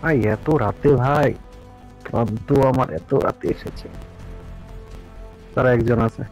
ভাই এত রাতে ভাই, আব্দু আমার এত রাতে এসেছে। তারা একজন আছে।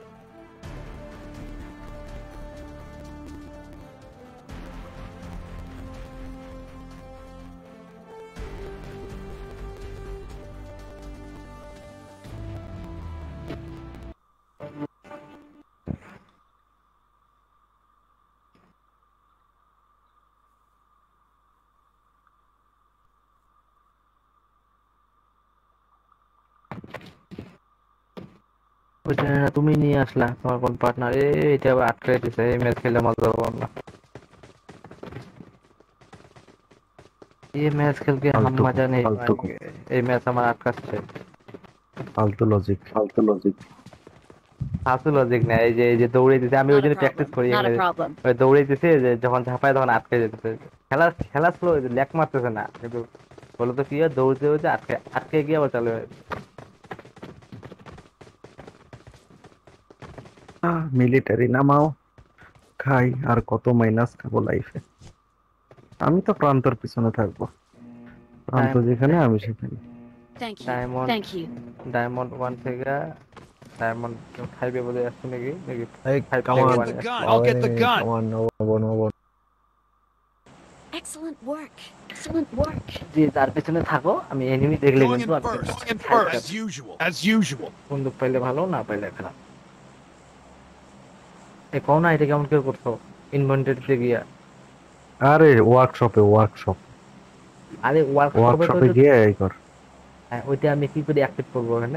ওইটা তুমি নিয়ে আসলা তোমার কোন পার্টনার? এটা আবার আটকে দিছে, এই ম্যাচ খেলে মজা পাবো আমরা। ये मैच खेल के हम ফালতু मजा नहीं ফালতু पाएंगे। ये मैच हमारा আটকাচ্ছে। ফালতু লজিক। ফালতু লজিক। ফালতু লজিক না, এই যে দৌড়ে দিতে আমি ওই Not a জন্য প্র্যাকটিস problem. করি Not a এখানে। problem. ওই দৌড়ে দিতে যে যখন ঝাঁপায় তখন আটকে যেতেছে। খেলা খেলা স্লো, ল্যাক মারতেছে না কিন্তু। বলো তো কি হয়, দৌড়তে দৌড়তে আটকে আটকে গিয়ে আবার চালু হয়। মিলিটারি নামাও, খাই আর কত মাইনাস খাবো লাইফে। আমি তো প্রান্তর পিছনে থাকবো, প্রান্ত যেখানে আমি সেখানে। Thank you. Diamond Thank you. Diamond one থেকে ডায়মন্ড ফাইভে বোধহয় আসছে নাকি নাকি Hey, ফাইভ come থেকে on. Get the ওয়ানে আসছে। gun. I'll Wow, get the enemy, gun. come on, no, no, no, no. Excellent work. Excellent work. যে তার পেছনে থাকো, আমি এনিমি দেখলে Going কিন্তু in আমি first. Going in side first. As usual. As usual. বন্দুক পাইলে ভালো, না পাইলে খারাপ। এ কও না, এটা কেমন কেউ করছো ইনভেন্টরিতে গিয়া? আরে ওয়ার্কশপ আরে ওয়ার্কশপে তো ওয়ার্কশপে গিয়ে এই কর। হ্যাঁ, ওইটা আমি কি করে অ্যাক্টিভ করবো ওখানে?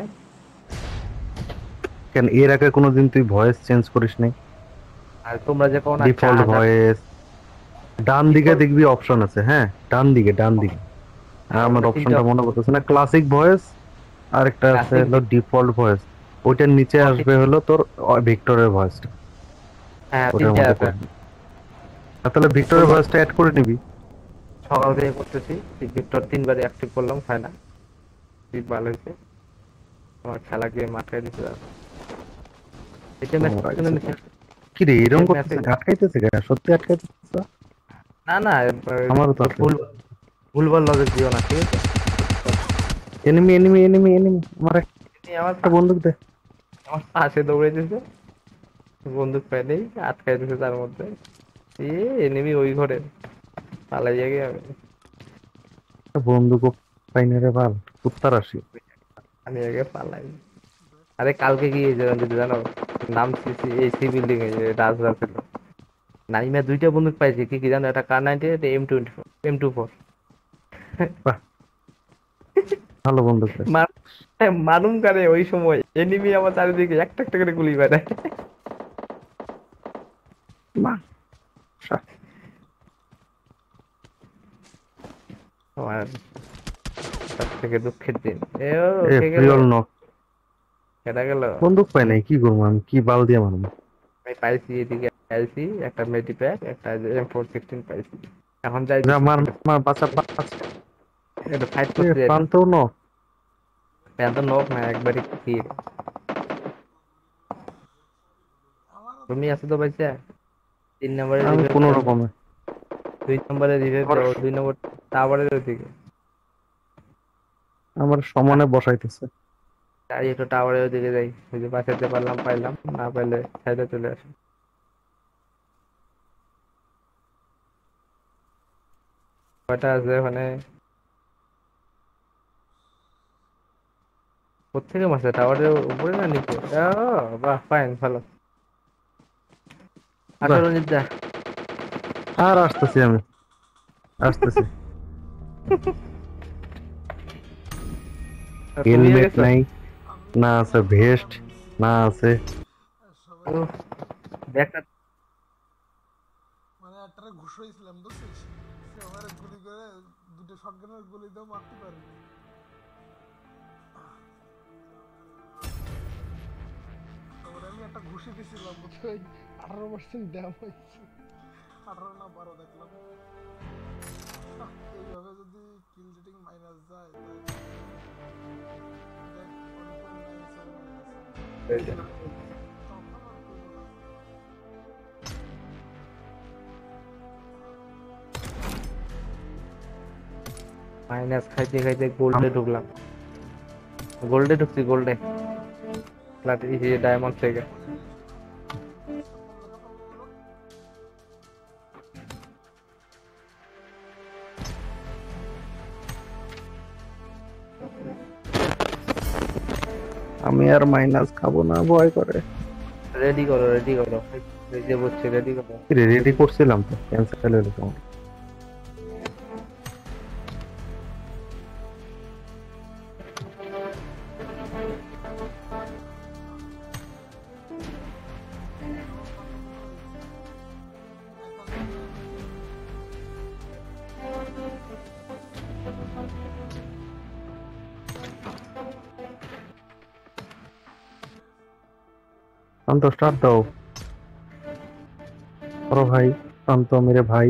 কেন এর আগে কোনোদিন তুই ভয়েস চেঞ্জ করিস নাই? আর তোমরা যে কও না ডিফল্ট 4000 ভয়েস ডান দিকে default- দেখবি অপশন আছে, হ্যাঁ ডান দিকে আমার ওটা তিনটা অপশনটা মনে পড়তেছে না। ক্লাসিক ভয়েস আর একটা আছে ক্লাসিক। হলো ডিফল্ট ভয়েস। ওইটার নিচে আসবে হলো তোর ভিক্টরের ভয়েসটা, হ্যাঁ, ওটার তিনটা মধ্যে আছে। করবি। তাহলে ভিক্টরের ভয়েসটা অ্যাড করে নিবি। সকাল থেকে করতেছি, ভিক্টর 3 বার অ্যাক্টিভ করলাম, হয় না। কি ভালো হয়েছে, আমার খেলা গিয়ে মাথায় দিতে যাবে। এটা ম্যাচ কি রে এরকম ম্যাচে করতেছে, আটকাইতেছে কেন? সত্যি আটকাইতেছে? না না, আমারও তো ভুল ভুলভাল লজিক দিও না, ঠিক আছে? এনিমি আমার আমার একটা বন্দুক দে। আমার পাশে দৌড়ে দিছে, বন্দুক পাইলেই আটকাই দিছে তার মধ্যে। এ এনিমি ওই ঘরে পালাই গিয়ে একটা বন্দুকও পাইনি রে বাল, কুত্তার আসি। আমি আগে পালাই। আরে কালকে কি যদি জানো, নাম সি বিল্ডিং এ রাজরা ছিল, নাইমা 2টা বন্দুক পাইছে। কি কি জানো, একটা কার 90, একটা M24। বাহ, ভালো বন্দুক পাইছি। মালুম করে ওই সময় এনিমি আমার চারিদিকে একটা একটা করে গুলি বেড়ায়। বাহ, আমার সব থেকে দুঃখের দিন। এ ও এ কে গেল, প্রিয়ল নক। কেটা গেল? বন্দুক পাই নাই, কি করবো আমি, কি বাল দিয়ে মারবো? আমি পাইছি, এদিকে পাইছি একটা মেডিপ্যাক, একটা M416 পাইছি। এখন যাই যা দেখি মার মার, বাঁচা বাঁচা। এটা ফাইট এ করতে যাই তো। প্রান্তও নক। এত নক না, একবারই কি তুমি আছো তো বাইচা? 3 নম্বরে আমি রিভাইভ কোনো দাও, রকমে 2 নম্বরে রিভাইভ আমার দাও, 2 নম্বর টাওয়ারের ওইদিকে। আমার সমানে বসাইতেছে। তাই একটু টাওয়ারের ওইদিকে যাই, যদি বাঁচাতে পারলাম পাইলাম, না পাইলে সাইডে চলে আসি। কয়টা আছে ওখানে? কোথেকে মারছে, টাওয়ারের উপরে না নিচে? ও বাহ, ফাইন, ভালো। আসো বাহ, রঞ্জিত দা। আর আসতেছি। তুমিও হেলমেট গেছো? নাই, না আছে ভেস্ট, না আছে। উহ, ব্যাগটা মানে একটা ঘুষ হয়েছিলাম বুঝছিস, সে আমার গুলি করে দুটো শটগানের গুলি দিয়েও মারতে পারেনি। তারপরে আমি একটা ঘুষি দিয়েছিলাম বুঝছো, 18% ড্যামেজ, 18 না 12 দেখলাম। এইভাবে যদি কিল রেটিং মাইনাস যায় দেখ, 1.97 তখন আর কি বলবো। মাইনাস খাইতে খাইতে গোল্ডে ঢুকলাম, গোল্ডে ঢুকছি, গোল্ডে ডায়মন্ড থেকে। আমি আর মাইনাস খাবো না, ভয় করে। রেডি করো, রেডি করো, এই যে বলছি রেডি করো। রেডি করছিলাম তো, ক্যান্সেল হলো তোমার। শান্ত স্টার্ট দাও, করো ভাই, শান্ত মেরে ভাই।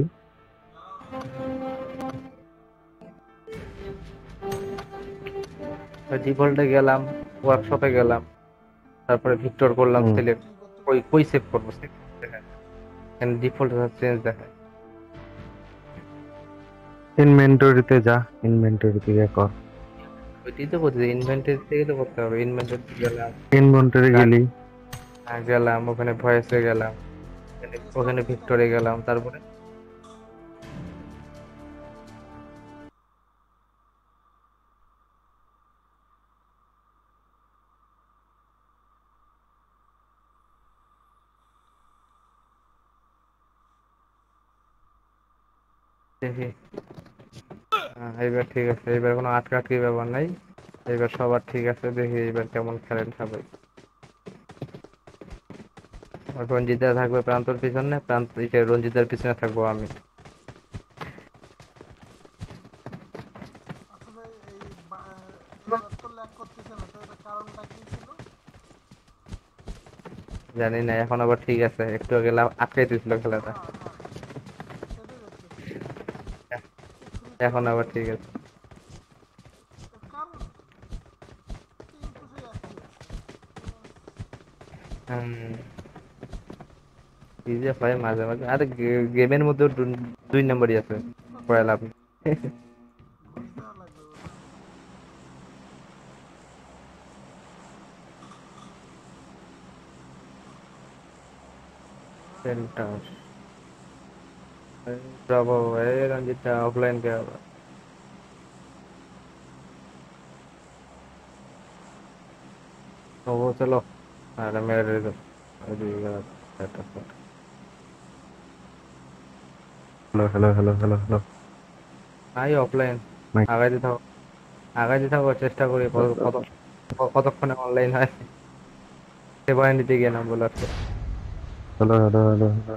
ডিফল্টে গেলাম, ওয়ার্কশপে গেলাম, তারপরে ভিক্টর করলাম হুম। সিলেক্ট। কই কই সেভ করবো, ডিফল্ট চেঞ্জ দেখায়। ইনভেন্টরিতে যা, ইনভেন্টরিতে গিয়ে কর। ওইটাই তো বলছি, ইনভেন্টরি থেকে তো করতে হবে। ইনভেন্টরি গেলাম, ইনভেন্টরি গেলি, গেলাম ওখানে ভয়েসে গেলাম, ওখানে ভিক্টরে গেলাম, তারপরে দেখি। এইবার ঠিক আছে, এইবার কোনো আটকাটকি ব্যাপার নাই, এইবার সবার ঠিক আছে। দেখি এইবার কেমন খেলেন সবাই। রঞ্জিতা থাকবে প্রান্তর পিছনে, রঞ্জিতার পিছনে থাকবো আমি। আসলে এই এবার তো ল্যাগ করতেছে না, তো এটা কারণটা কি ছিল? জানি না, এখন আবার ঠিক আছে। একটু আগে আটকাই দিয়েছিল খেলাটা, হ্যাঁ হ্যাঁ, সেটাই দেখতেছি। ফ্রি এখন ফায়ার আবার ঠিক আছে। এর কারণ কিন্তু সেই একই আছে। কি যে হয় মাঝে মাঝে, আরে গেমের মধ্যে দুই নম্বরই আছে, পড়ে লাভ নেই। ঘুষ দেওয়া লাগবে বোধ হয়। সেন্টার ব্রাভো, রঞ্জিতা অফলাইন কে আবার ও চলো। আরে মেরে দে, hello hello hello hello hello. আই অফলাইন আগাইতে থাকো, আগাইতে থাকো, চেষ্টা করি কতক্ষণে অনলাইন হয়। সেবায় নিতে গিয়ে নাম বলে আসছে hello hello hello hello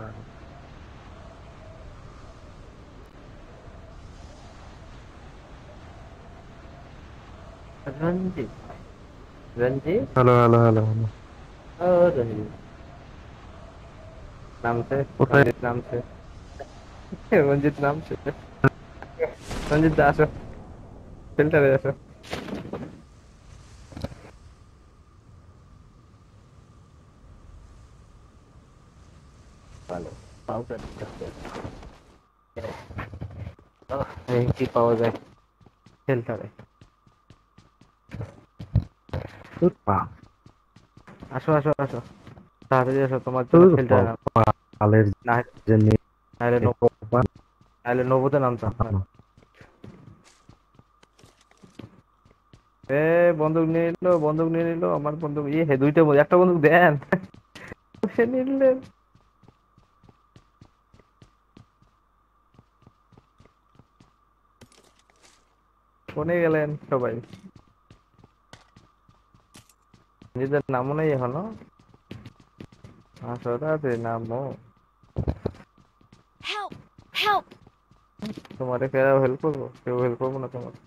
Ranjit, Ranjit, hello hello hello hello. ও রঞ্জিত নামছে, কোথায়? রঞ্জিত নামছে, রঞ্জিত নামছে। রঞ্জিত আসো, ফিল্টারে আসো। ভালো পাউডার কি পাওয়া যায় ফিল্টারে? তোর পা, আসো আসো আসো, তাড়াতাড়ি আসো, তোমার জন্য তোর ফিল্টারে নাম। পালের না যে নেই, নাহলে কপা। নাহলে নবতে নামতাম। এ বন্দুক নিয়ে নিলো, বন্দুক নিয়ে নিলো, আমার বন্দুক ইয়ে হে, দুইটা একটা বন্দুক দেন। সে নিলেন। কোনে গেলেন সবাই? নিজেদের নামও নেই এখনো। আসো তাড়াতাড়ি নামো, Help! Help! তোমারে কেউ হেল্প করবো? কেউ হেল্প করবো না তোমার।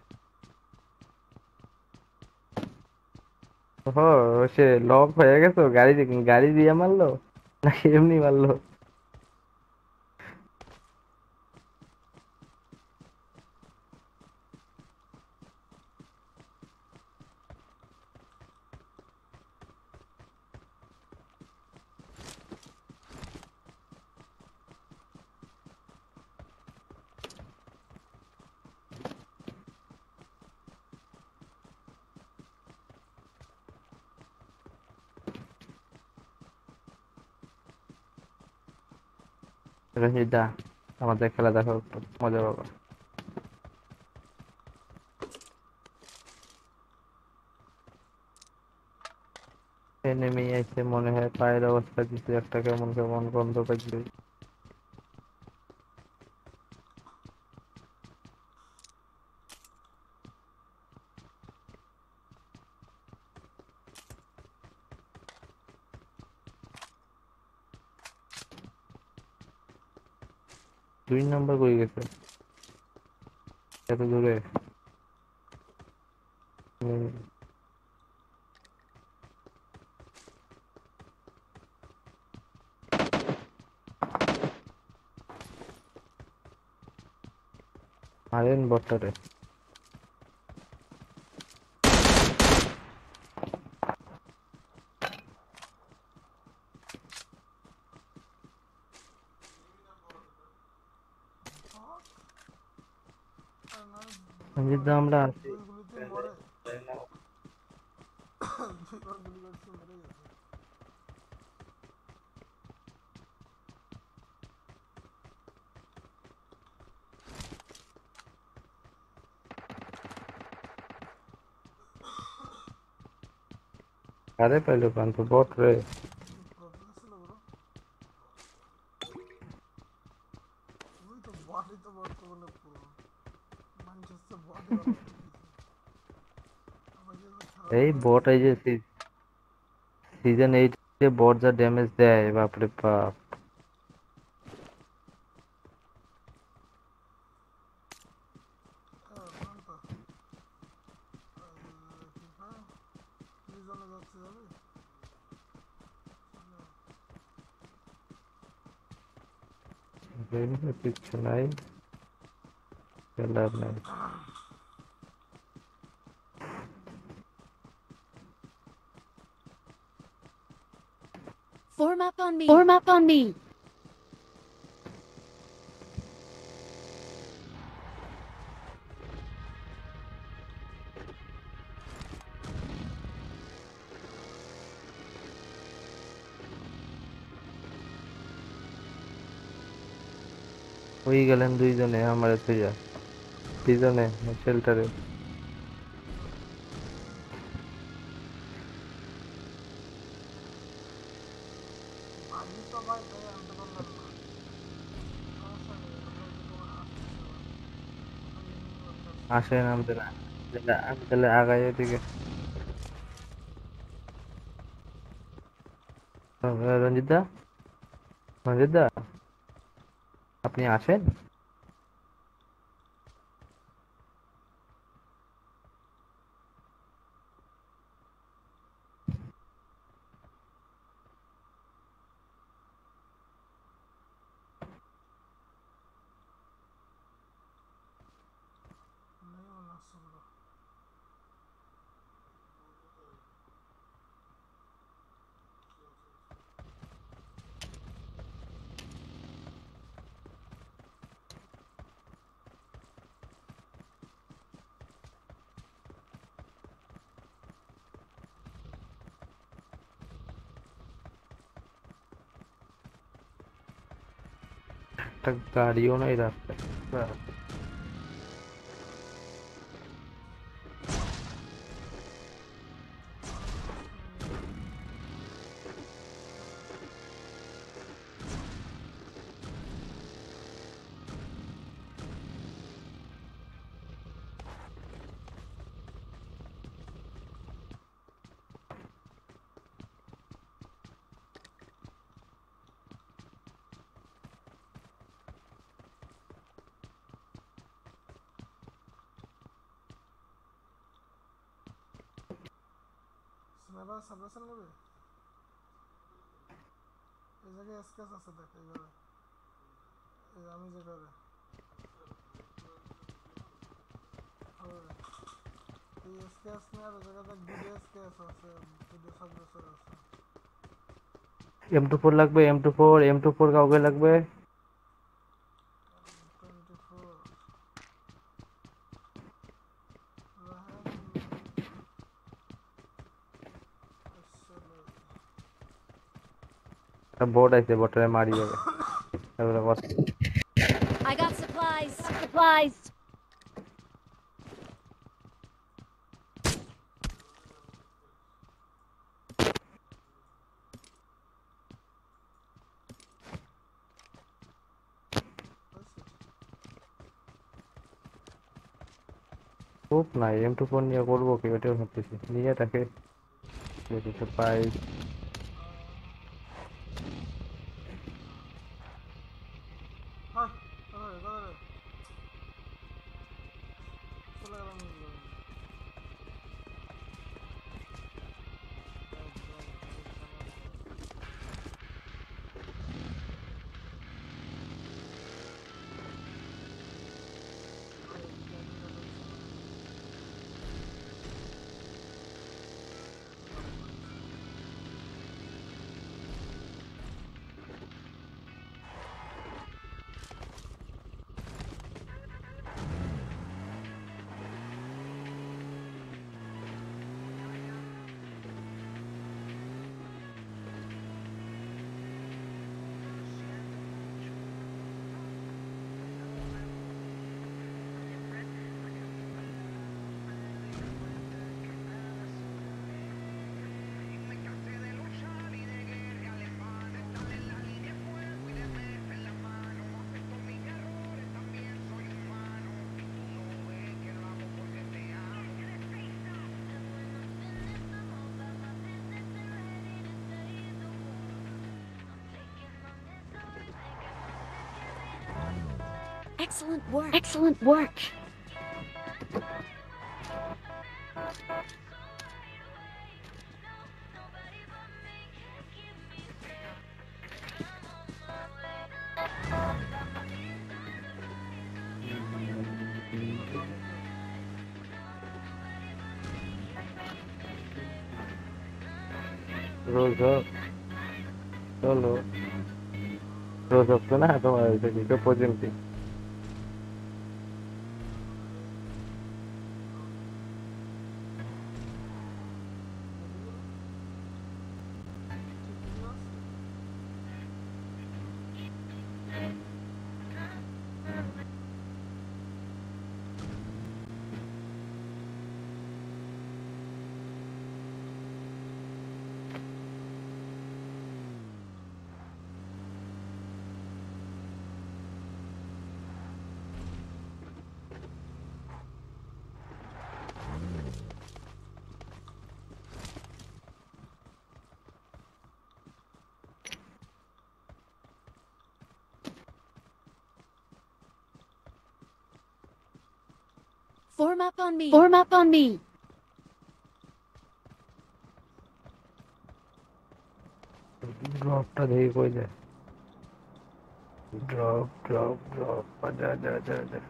ও, সে লক হয়ে গেছো? গাড়ি গাড়ি দিয়ে মারলো নাকি এমনি মারলো? রঞ্জিতা আমাদের খেলা দেখো একটু, মজা পাবো। এনিমি আইছে মনে হয়, পায়ের অবস্থা কিছু একটা কেমন কেমন গন্ধ পাইছে। 2 নাম্বার কই গেছে এত দূরে? হুম, মারেন বটটারে। আর না রঞ্জিত দা আমরা আছি। দুই গুলিতে মরে, দুইবার গুলি করছে মরে গেছে। আরে পাইলো কান তো বট রে। প্রফেসর ছিল বড়, ওই তো বডি তো বর্তমানে পুরো ম্যানচেস্টার বডি ভালো করতেছে। আমাকে তো খারাপ এই করা বট হয়েছে। এই যে সিজন 8 যে বট যা ড্যামেজ দেয় বাপরে বাপ। প্রান্ত ফিফা কি জন্য যাচ্ছে যাবে? কিচ্ছু নাই, খেলার নাই। Form up on me. Form up on me. হয়ে গেলেন দুইজনে আমার থইয়া, দুইজনে শেল্টারে। বাজি তো ভাই তাই আনতে পারলাম না। সমস্যা নেই, আমরা যে তোমার আসতেছে ভাই, ওখানে এনিমি করতেছে। আসেন আমাদের, আমি তাহলে আগাই এদিকে। রঞ্জিত দা, রঞ্জিত দা আপনি আসেন। নেই মনে হচ্ছে বড়। একটা গাড়িও নাই রাস্তায়। বাহ। স্নাইপার সাবলেশন নেবে? এই জায়গায় স্কেচ আছে দেখ, এইভাবে এই আমি যেভাবে এই স্কেচ নিয়ে আর জায়গা দেখ, দুটো স্কেচ আছে, দুটো সাবলেশন আছে। M24 লাগবে, M24 কাউকে লাগবে। 24 রাহেন আসলে একটা বোট আছে, বোটের মারি যাবে। তারপরে বস I got supplies. Supplies. খুব নাই M24 নিয়ে করবো কি ওটাও ভাবতেছি নিয়ে তাকে যদি তো পাই হাই দাদা দাদা চলে গেলাম Excellent work. Excellent work. রোজ চলো রোজ হচ্ছে না তোমার ওইদিকে পর্যন্ত Form up on me. Form up on me. ড্রপটা দেখি কই যায় ড্রপ যা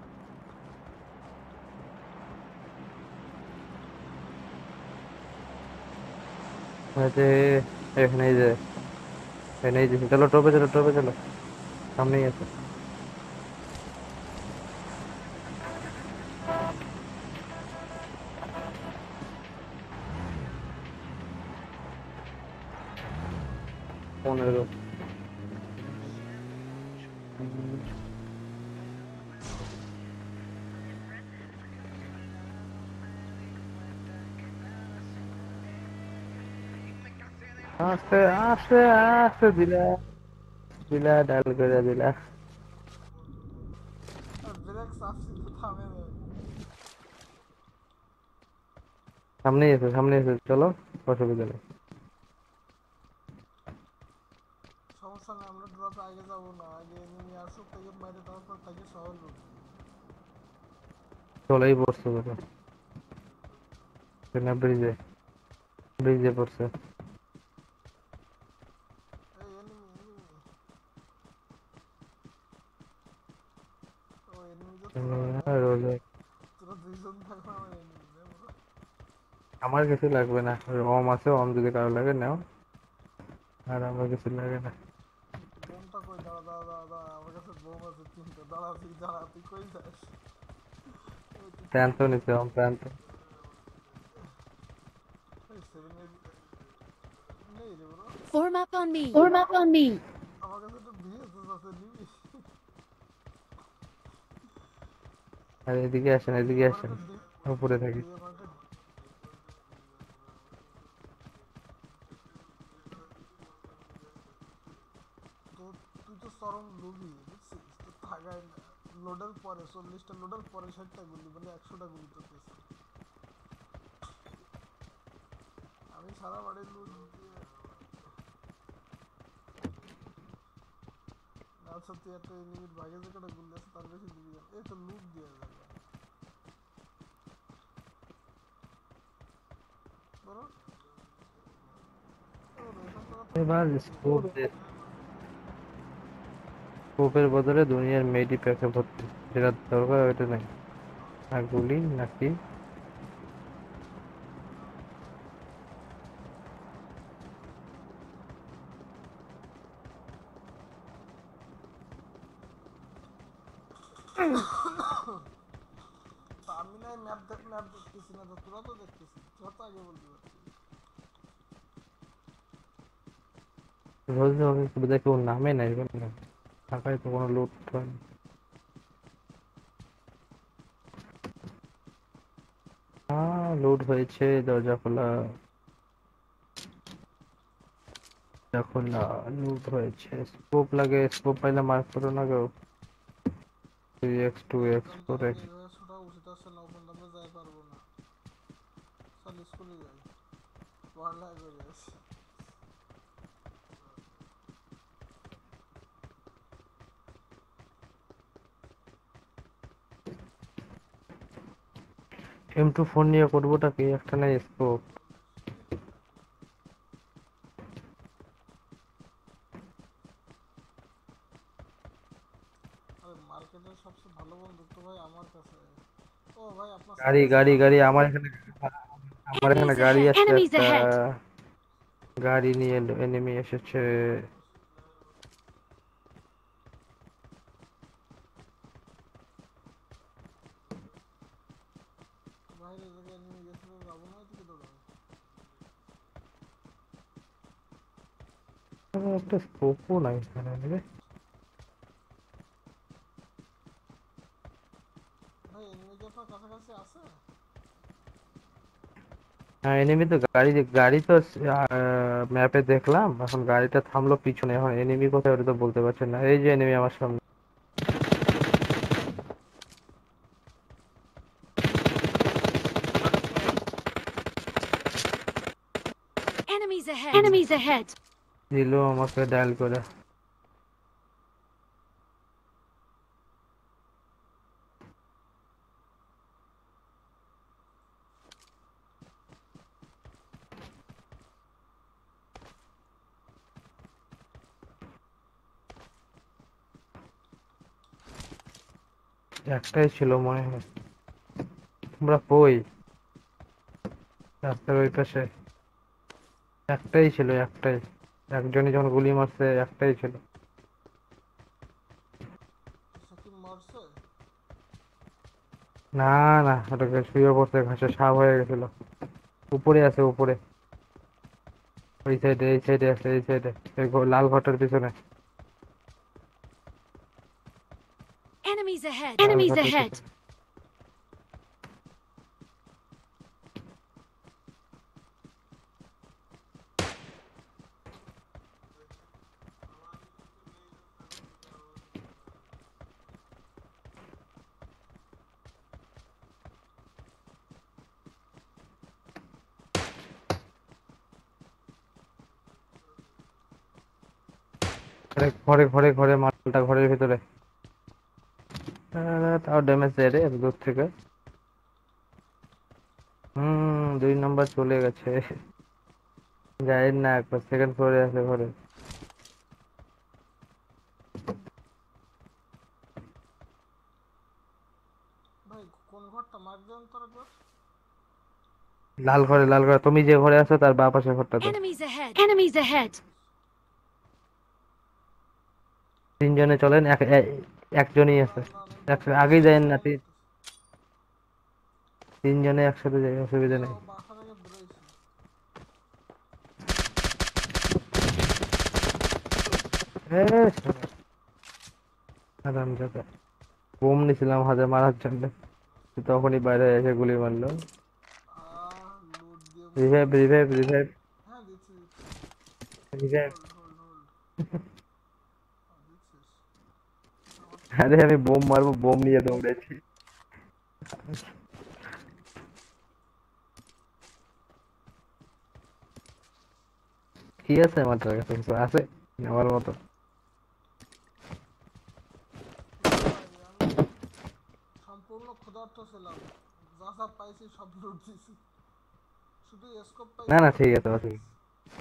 আরে এখানেই যে এখানেই যে চলো টপে চলো সামনেই আছে পনেরো আস্তে আস্তে আস্তে দিলা ডাল করে দিলা আর ব্রেক সাফসি তো থামে না সামনেই এসে চলো অসুবিধা নেই সমস্যা নেই আমরা ড্রপে আগে যাব না আগে এনিমি আসুক তাকে মারে তারপর তাকে শহর লুট চলেই পড়ছে না ব্রিজে পড়ছে এই এনিমি ও এনিমি তো রোজে তোরা দুইজন থাকো আমার এনিমি আমার কিছু লাগবে না ওম আছে ওম যদি কারো লাগে নাও আর আমার কিছু লাগে না বোমটা কই দাঁড়া আমার কাছে বোম আছে তিনটা দাঁড়া তুই কই যাস প্যান্ট নিতে ওম প্যান্ট এই সেভেন নেই রে bro Form up on me. Form up on me. আমার কাছে তো ভিএসএস আছে নিবি আর এদিকে আসেন, এদিকে আমার আসেন, একটা ডি উপরে থাকি। আমার একটা তো তুই তো চরম লুবি বুঝছিস তো থাকায় না লোডের পরে 40টা লোডের পরে 60টা গুলি মানে 100টা গুলি তো পেয়েছে আমি সারা বাড়ি লুট দিয়ে না সত্যি একটা লিমিট ভাগে যে কটা গুলি আছে তার বেশি দিবি এই তো লুট দিয়ে যাবে বলো এসব জায়গা তো এবার লুট দিয়ে স্কোপ দে, স্কোপের বদলে দুনিয়ার মেডি প্যাকে ভর্তি, যেটা দরকার ওইটা নাই। আর গুলি নাকি তা আমি না ম্যাপ ম্যাপ দেখতেছি না তো তোরা তো দেখতেছিস তোরা তো আগে বলতে পারছিস রোজ সুবিধা কেউ নামে নাই না, থাকায় তো কোনো লুট হয় না। হ্যাঁ লুট হয়েছে, দরজা খোলা, দরজা খোলা, লুট হয়েছে। স্কোপ লাগে, স্কোপ পাইলে মার্ক করো না কেউ। 3x 2x ওপেন তো করে। আমাদের এইভাবে ছোটা উচিত আছে না ওপেন তো আমরা যাই পারবো না চল স্কুলে যাই পড়ালেখা করে আসি M2 ফোন নিয়ে করবোটা কি, একটা নাই স্কোপ। আরে মার্কেটের সবচেয়ে ভালো বন্দুক তো ভাই আমার কাছে ও ভাই আপনার গাড়ি সার্ভিসে গাড়ি যাবো গাড়ি, নাকি আমার এখানে, আমার এখানে Enemies গাড়ি ahead! আসছে Enemies একটা। ahead! গাড়ি নিয়ে এনিমি এসেছে। বাইরে জায়গায় নিয়ে গেছে তো যাবো না এদিকে দৌড়াবো একটা স্কোপও নাই এখানে রে। ভাই এনিমি কি আপনার কাছাকাছি আছে হ্যাঁ এনিমি তো গাড়ি, গাড়ি তো ম্যাপে দেখলাম, এখন গাড়িটা থামলো পিছনে, এখন এনিমি কোথায় ওটা তো বলতে পারছেন না। এই যে এনিমি আমার সামনে। Enemies ahead! Enemies ahead! দিল আমাকে ডায়াল করে। একটাই ছিল মনে হয়। আমরা কই, রাস্তার ওই পাশে একটাই ছিল, একটাই। একজনই যখন গুলি মারছে একটাই ছিল। সে কি মরছে না না, ওটাকে শুয়ে পড়তে ঘাসে সাপ হয়ে গেছিল। উপরে আছে উপরে, ওই সাইডে, এই সাইডে আছে, এই সাইডে, এই লাল ঘরটার পিছনে। Enemies ahead! লাল Enemies ঘরটার ahead! পিছনে। ঘরে ঘরে ঘরে মালটা ঘরের ভিতরে। তাও ড্যামেজ দেয় রে এত দূর থেকে। 2 নাম্বার চলে গেছে। যাই না, একবার সেকেন্ড ফ্লোরে আছে ঘরে। ভাই কোন ঘরটা মার্ক দেন তোর একবার লাল ঘরে, লাল ঘরে, তুমি যে ঘরে আছো তার বাঁ পাশের ঘরটাতে। Enemies ahead! Enemies ahead! তিনজনে চলেন, একজনই না আছে। না আমি আগেই বলতেছি যাই না, চেষ্টা করতেছি তিনজনে একসাথে যাই, অসুবিধা ও নেই। বাসা থেকে বেরোইছে আরামজাদা, বোম নিছিলাম হাতে মারার জন্য। তখনই বাইরে এসে গুলি মারলো। লুট দিয়ে রিভাইভ রিভাইভ রিভাইভ হ্যাঁ দিচ্ছি দিচ্ছি রিভাইভ। হোল্ড হোল্ড হোল্ড দিচ্ছিস আমার আরে আমি বোম মারবো, বোম নিয়ে দৌড়েছি। কি আছে আমার কাছে, কিছু আছে আমার মতো? ভাই আমি সম্পূর্ণ ক্ষুধার্ত ছিলাম, যা যা পাইছি সব লুট দিছি, শুধু স্কোপ না পাইছি না আর ঠিক আছে, লুট অসুবিধা দিছি।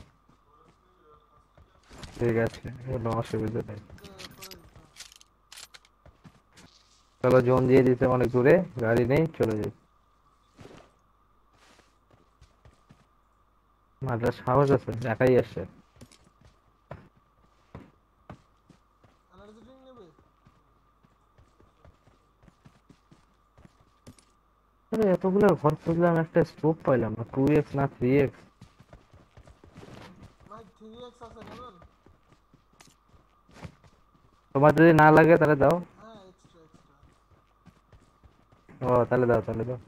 ঠিক আছে, কোনো অসুবিধা নেই। করে দিতে চলো, জোন দিয়ে দিতে অনেক দূরে, গাড়ি নেই, চলে যাই। মাথার সাহস আছে, একাই আসছে। এনার্জি ড্রিঙ্ক নেবে? আরে এতগুলো ঘর খুঁজলাম, একটা স্টোভ পাইলাম না, 2x না 3x। ভাই 3x আছে, নেবেন? তোমার যদি না লাগে তাহলে দাও। হ্যাঁ এক্সট্রা এক্সট্রা। ও তাহলে দাও, তাহলে দাও।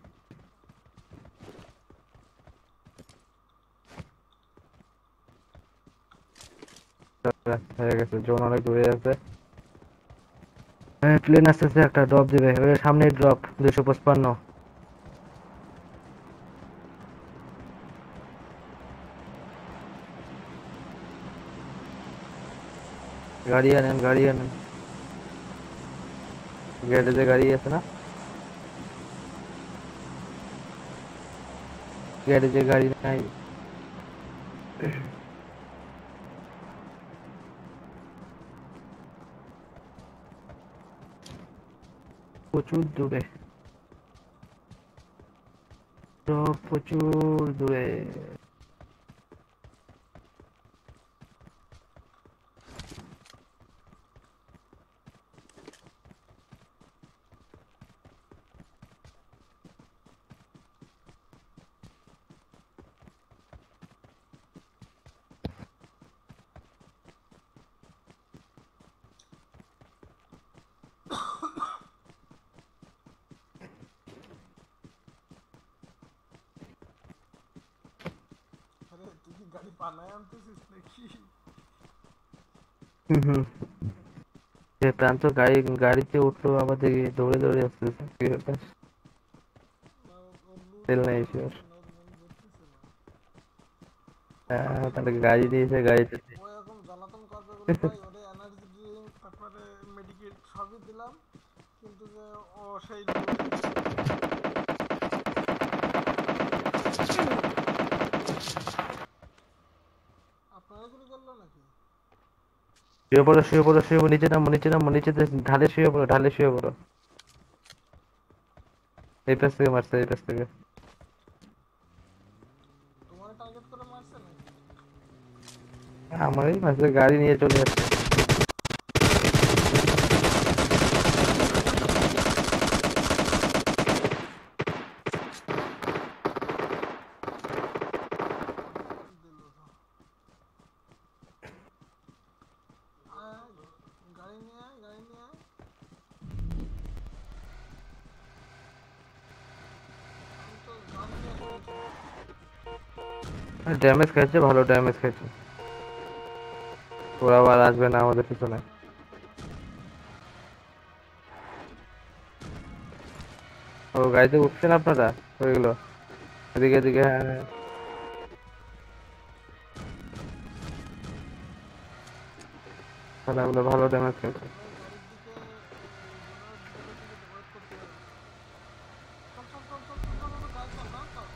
হয়ে গেছে, জোন অনেক দূরে আছে। প্লেন আসতেছে, একটা ড্রপ দিবে ওই সামনে, ড্রপ 255। গাড়ি আনেন, গাড়ি আনেন, গ্যারেজে গাড়ি আছে না? গ্যারেজে গাড়ি নাই। প্রচুর দূরে, ড্রপ প্রচুর দূরে। আরে তুই কি গাড়ি বানায় আনতেছিস নাকি? হুম হুম। সে প্রান্ত গাড়িতে উঠলো, আবার দেখি দৌড়ে দৌড়ে আসতেছে, কি ব্যাপার? না, ওর লুট তেল নেই করা sure। হচ্ছে না, ওর মন ভরতেছে না। তাহলে গাড়ি দিয়েছে, গাড়িতে। ও এরকম জ্বালাতন করবে বলে ভাই ওরে এনার্জি ড্রিঙ্ক তারপরে মেডিকেট সবই দিলাম, কিন্তু যে ও সেই লুট। আপনারা গুলি করলো নাকি? শুয়ে পড়ো, শুয়ে পড়ো, শুয়ে পড়ো, নিচে নামো, নিচে নামো, নিচে ঢালে শুয়ে পড়ো, ঢালে শুয়ে পড়ো। এই পাশ থেকে মারছে, এই পাশ থেকে। তোমার টার্গেট করে মারছে নাকি? আমার এই মাসে গাড়ি নিয়ে চলে যাচ্ছে। দিল তো। আয়, গাড়ি নিয়ে আয়, গাড়ি নিয়ে আয়। আমি তো গান নিয়ে চলছি। ড্যামেজ খাইছে, ভালো ড্যামেজ খাইছে। ওরা আবার আসবে না আমাদের পিছনে। ও গাড়িতে উঠছেন আপনারা? ওইগুলো এদিকে এদিকে, হ্যাঁ হ্যাঁ। ওগুলো ভালো ড্যামেজ খাইছে। ভাই গাড়ির দিকে জেনারেট দিকে দিকে ওয়েট করতে হবে। চল চল চল চল চল চল, গাড়ি চল, গাড়ি চল।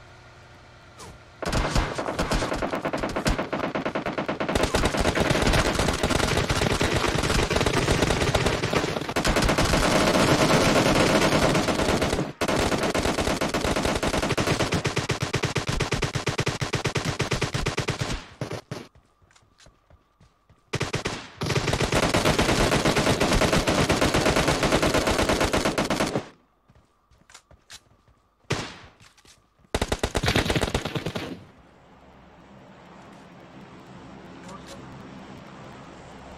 ধরছে?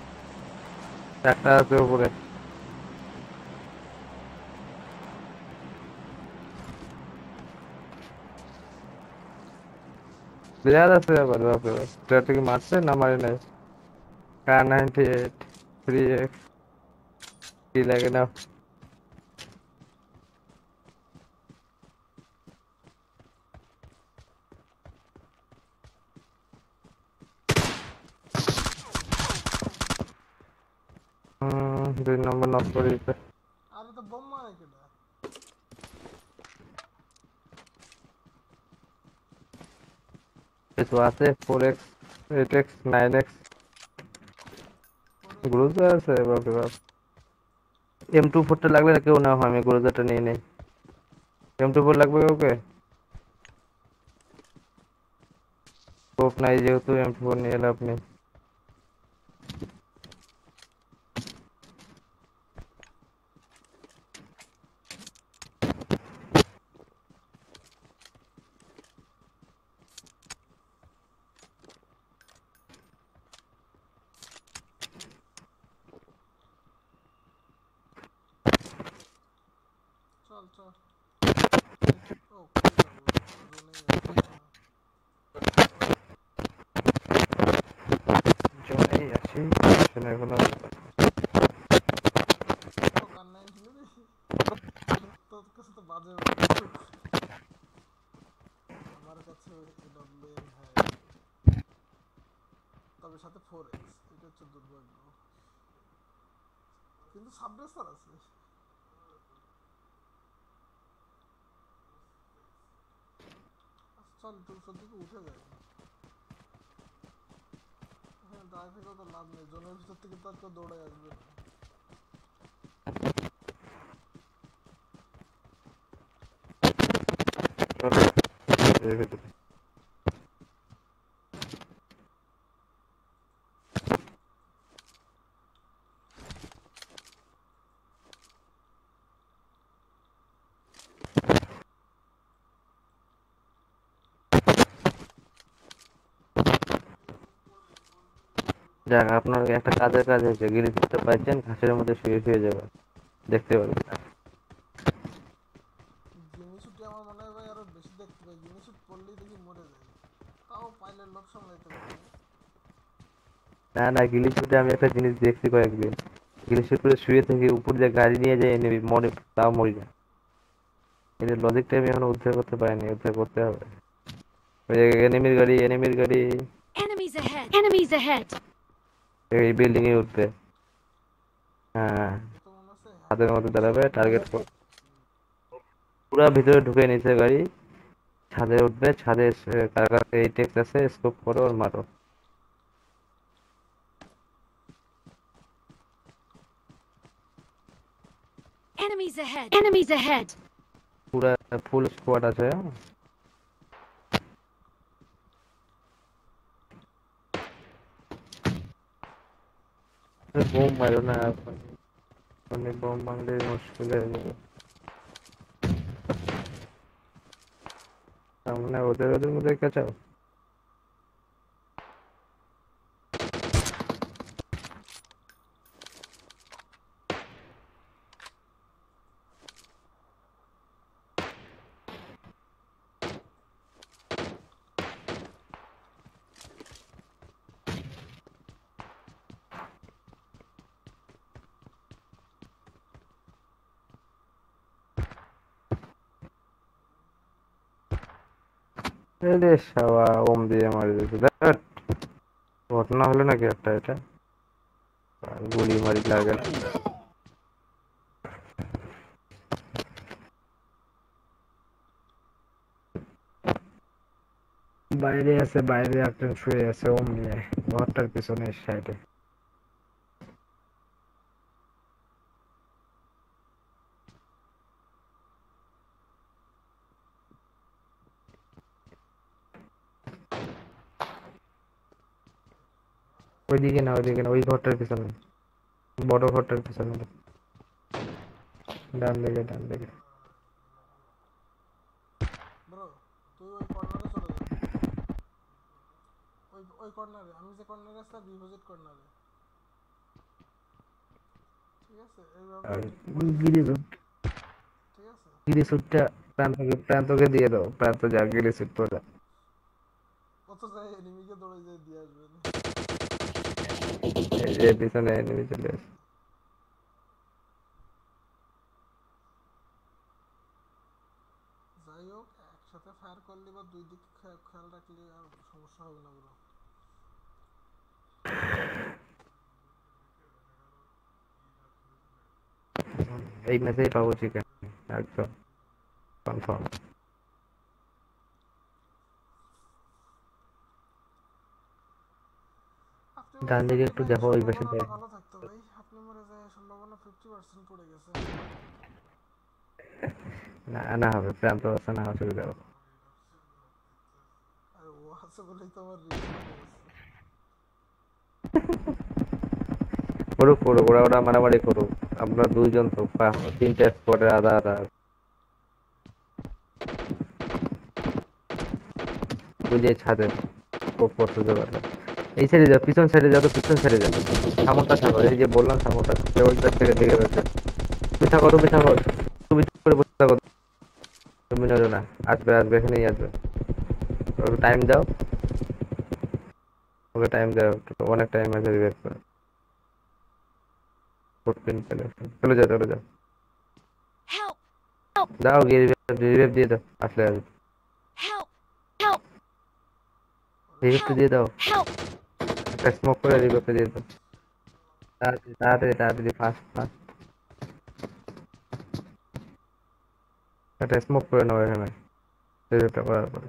একটা আছে উপরে। প্লেয়ার আছে আবার বাপরে বাপ, প্লেয়ারটা কি মারছে না মারে নাই? K98 3x কি লাগে না? দুই নম্বর নক করে দিতে। আরে তো বোম মারে কেডা? কিছু আছে 4x 8x 9x পরে গ্রুজা আছে বাপরে বাপ। M24 টা লাগলে কেউ না হয়, আমি গ্রুজাটা নিয়ে নেই। M24 লাগবে ওকে, স্কোপ নাই যেহেতু M24 নিয়ে লাভ নেই। চল চল। ও কই যাবো? জোনেই আছে জনেই আছি, জনে এখনো ও কান্নাই নিবি। তোর কাছে তো বাজে বন্দুক। আমার কাছে AWM হ্যাঁ, তবে সাথে 4x, এটা হচ্ছে দুর্ভাগ্য। কিন্তু সাবরেসার আছে। আচ্ছা, চল তোর দিকে উঠে যায়। হ্যাঁ, দাঁড়িয়ে থেকেও তো লাভ নেই, জোনের ভিতর থেকে তো আর কেউ দৌড়ে আসবে না। যাক, আপনার একটা কাজের কাজ হয়েছে, গিরিশিটটা পাইছেন, ঘাসের মধ্যে শুয়ে শুয়ে যাবেন, দেখতে পাবেন। জিনিসুটি আমার মনে হয় ভাই আরো বেশি দেখতে পাই, জিনিসুট পড়লেই দেখি মরে যায়। তাও পাইলে লোভ সামলাইতে পারি। না না, গিরিশিটে আমি একটা জিনিস দেখছি কয়েকদিন, গিরিশিট করে শুয়ে থেকে উপর দিয়ে গাড়ি নিয়ে যায় এনেবি মরে, তাও মরি না। এদের লজিকটা আমি এখনো উদ্ধার করতে পারিনি, উদ্ধার করতে হবে। ওই যে এনিমির গাড়ি, এনিমির গাড়ি Enemies ahead! Enemies ahead! এই বিল্ডিং এ উঠবে। হ্যাঁ, এ তো মনে হচ্ছে হাতের হ্যাকার মধ্যে কিছু দাঁড়াবে, একটা। টার্গেট পুরা ভিতরে ঢুকে নিছে গাড়ি। ছাদে উঠবে, ছাদে কার কাছে এই টেক্স আছে, স্কোপ করো আর মারো। Enemies ahead! Enemies ahead! পুরা ফুল স্কোয়াড আছে। বোম মারো না, মানে বোম মারলে মুশকিল হয়ে যাবে। তার মানে ওদের ওদের মধ্যে কাঁচাও। রে শালা, ওম দিয়ে মারি দিয়েছে, ধ্যাৎ, ঘটনা হলো নাকি একটা এটা, গুলি মারি লাগে না। বাইরে আছে, বাইরে একজন শুয়ে আছে ওম নিয়ে, ঘরটার পিছনে সাইডে। ওইদিকে না, ওইদিকে না, ওই ঘরটার পিছনে, বড় ঘরটার পিছনে, ডান দিকে, ডান দিকে। ব্রো, তুই ওই কর্নারে চলে যা। ওই ওই কর্নারে, আমি যে কর্নারে আছি তার বিপোজিট কর্নারে। ঠিক আছে, এইভাবে আর ঠিক করে যা। গিরি ঠিক আছে, গিরি স্যুটটা প্রান্তকে দিয়ে দাও, প্রান্ত যা গিরি স্যুট পরে। ও কত যায় এনিমিকে দৌড়ে যায় দিয়ে আসবেন। এই যে পিছনে enemy চলে আসছে। যাই হোক একসাথে ফায়ার করলে বা দুই দিক খেয়াল রাখলে আর সমস্যা হবে না ব্রো। এই ম্যাচেই পাবো চিকেন, একদম কনফার্ম। আপনি ডান মরে দিকে থাকলে একটু ভাই দেখো ওই পাশে সম্ভাবনাটা দেখ। ভালো থাকতো ভাই, আপনি মরে যায় সম্ভাবনা 50% পড়ে গেছে। না না হবে, প্রান্ত আছে না, অসুবিধা হবে। আর ও আছে বলেই তো আমার রিস্ক পড়ে গেছে। করুক করুক, ওরা ওরা মারামারি করুক, আমরা দুইজন তো তিনটা স্পটে আধা আধা। ওই যে ছাদে পড়তে যাবে, এই সাইডে যাও, পিছন সাইডে যাও, তো পিছন সাইডে যাও, সামনটা থাকো, এই যে বললাম সামনটা ওইটা থেকে দেখে যাচ্ছে। তুমি থাকো, তুমি থাকো, তুমি চুপ করে বসে থাকো, তুমি নড়ো না, আসবে আসবে, এখানেই আসবে। ওকে টাইম দাও, ওকে টাইম দাও, অনেক টাইম আছে রিভাইভ করে। 14 চলে যাও, চলে যাও, Help! যাও গিয়ে রিভাইভ দিয়ে দাও, আসলে আসবে। Help! Help! রিভাইভটা দিয়ে দাও, Help! একটা স্মোক করে রিভাইভটা দিয়ে দাও, তাড়াতাড়ি তাড়াতাড়ি তাড়াতাড়ি, ফাস্ট ফাস্ট। একটা স্মোক করে নাও এখানে রিভাইভটা করার পরে।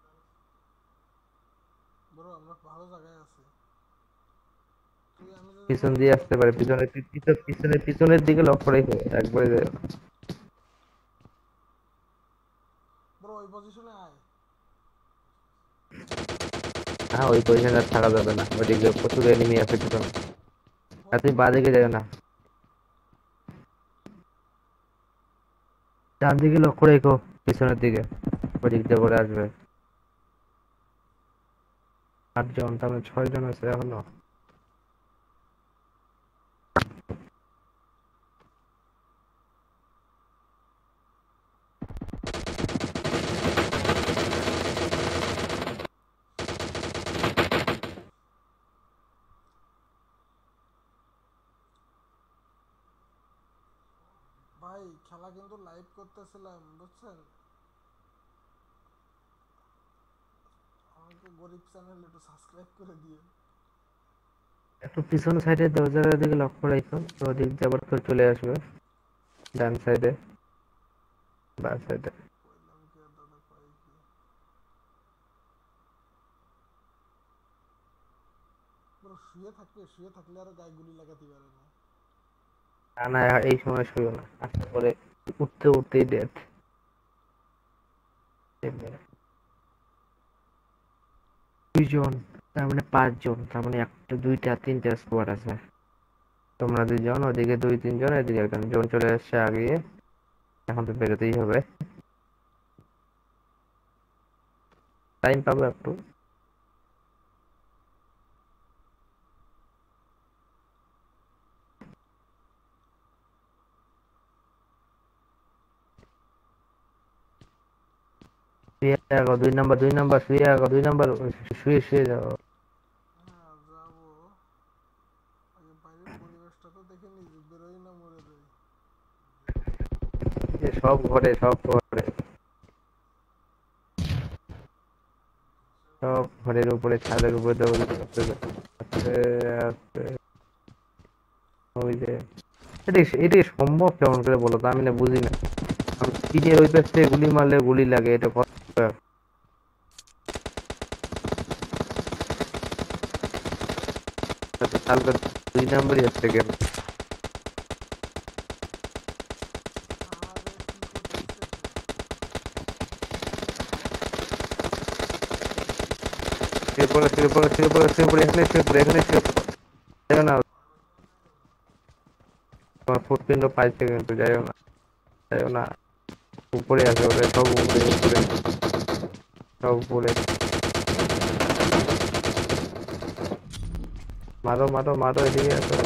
ব্রো আমরা ভালো জায়গায় আছি। তুই আমি যদি পিছন যাই দিয়ে তোরা আসতে পারে, পিছনের পিছনের পিছনের দিকে লক্ষ্য রেখো, একবারে যাও। ব্রো ওই পজিশনে আয়। হ্যাঁ, ওই পজিশনে আর থাকা যাবে না, ওইদিকে প্রচুর এনিমি আছে পিছনে। আর হোক তুমি বাঁ দিকে যাও না, ডান দিকে লক্ষ্য রেখো, পিছনের দিকে, ওইদিক দিয়ে করে আসবে। 8 জন, তার মানে 6 জন আছে এখনো। ভাই খেলা কিন্তু লাইভ করতেছিলাম বুঝছেন, আমাকে গরিব চ্যানেল একটু সাবস্ক্রাইব করে দিয়ে। একটু পিছন সাইডে দরজার দিকে লক্ষ্য রেখো, তো ওদিক দিয়ে আবার কেউ চলে আসবে, ডান সাইডে বা সাইডে। কইলাম কি আর দাদা কয় কি। ব্রো শুয়ে থাকলে আর গায়ে গুলি লাগাতে পারে না। না না, এই সময় শুরু না, আস্তে করে উঠতে উঠতেই ডেথ। 2 জন, তার মানে 5 জন, তার মানে একটা দুইটা তিনটা স্কোয়াড আছে। তোমরা 2 জন, ওদিকে 2-3 জন, এদিকে একজন, জন চলে আসছে আগে, এখন তো বেরোতেই হবে, টাইম পাবো একটু। শুয়ে যাও, 2 নাম্বার 2 নাম্বার, শুয়ে যাও 2 নাম্বার, শুয়ে শুয়ে যাও। হ্যাঁ যাবো, আগে বাইরের পরিবেশটা তো দেখে নিজে বেরোই না মরে যাই। যে সব ঘরে, সব ঘরে, সব ঘরের উপরে, ছাদের উপরে দৌড়াদৌড়ি করতেছে, আস্তে আস্তে। ওই যে এটা এটা সম্ভব কেমন করে বলো তো, আমি না বুঝি না। আমি স্পিডের ওই পাশ থেকে গুলি মারলে গুলি লাগে, এটা কত? কালকে 2 নাম্বারই হচ্ছে গেম। আরে কি করতেছে সে। শুয়ে পড়ো, শুয়ে পড়ো, শুয়ে পড়ো, শুয়ে পড়ো, এখানে শুয়ে পড়ো, এখানে শুয়ে পড়ো, যাও না, তোমার ফুটপ্রিন্টও পাইছে কিন্তু, যাইও না, যাইও না। উপরে আছে ওদের, সব উপরে উপরে, সব উপরে। মারো মারো মারো, এদিকে আসো।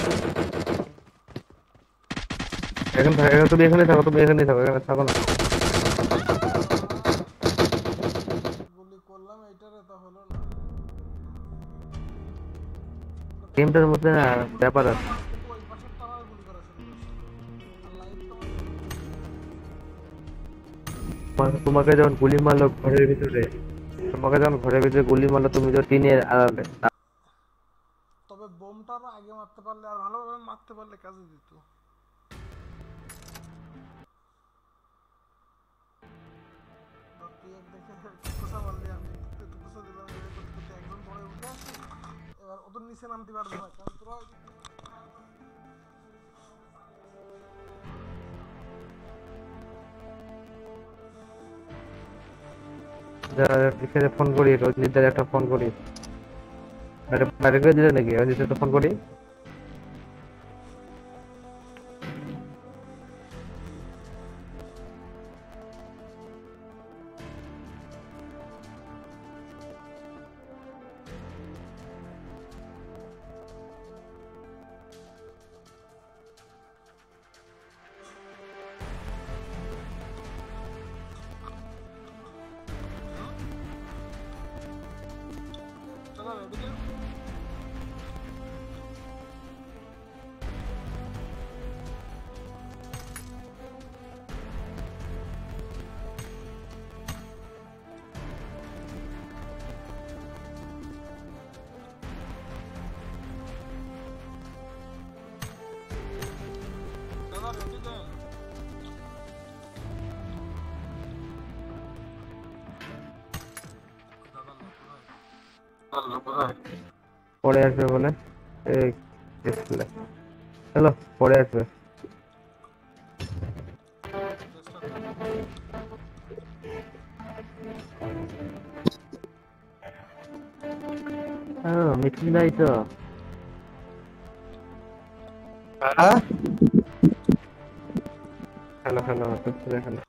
এখন থাকো, এখন তুমি এখানে থাকো, তুমি এখানে থাকো, এখানে থাকো না। গুলি করলাম এইটারে তা হলো না। গেমটার মধ্যে না ব্যাপার আছে। আমার কিন্তু ওই পাশের টাওয়ার গুলি করা শুরু করছে আর লাইট তো তোমাকে যখন গুলি মারলো ঘরের ভিতরে, তোমাকে যখন ঘরের ভিতরে গুলি মারলো, তুমি তো টিনের আড়ালে। তবে বোমটা আরো আগে মারতে পারলে আর ভালোভাবে মারতে পারলে কাজে দিত। ধর তুই এক দেখে টুকুসা মারলি, আমি একটু টুকুসা দিলাম, এই করতে করতে একজন পরে উঠে আসে, এবার ওদের নিচে নামতে পারবে না কারণ তোরা ফোন করি, রজনীদের একটা ফোন করি। বাইরে করে দিলে নাকি? রজনীদের একটা ফোন করি। চলো এদিকে দাদা রেডি দেন। পরে আসবে বলে হ্যালো, পরে আসবে। চেষ্টা করি। মিটিং নাই তো। Hello hello, hello.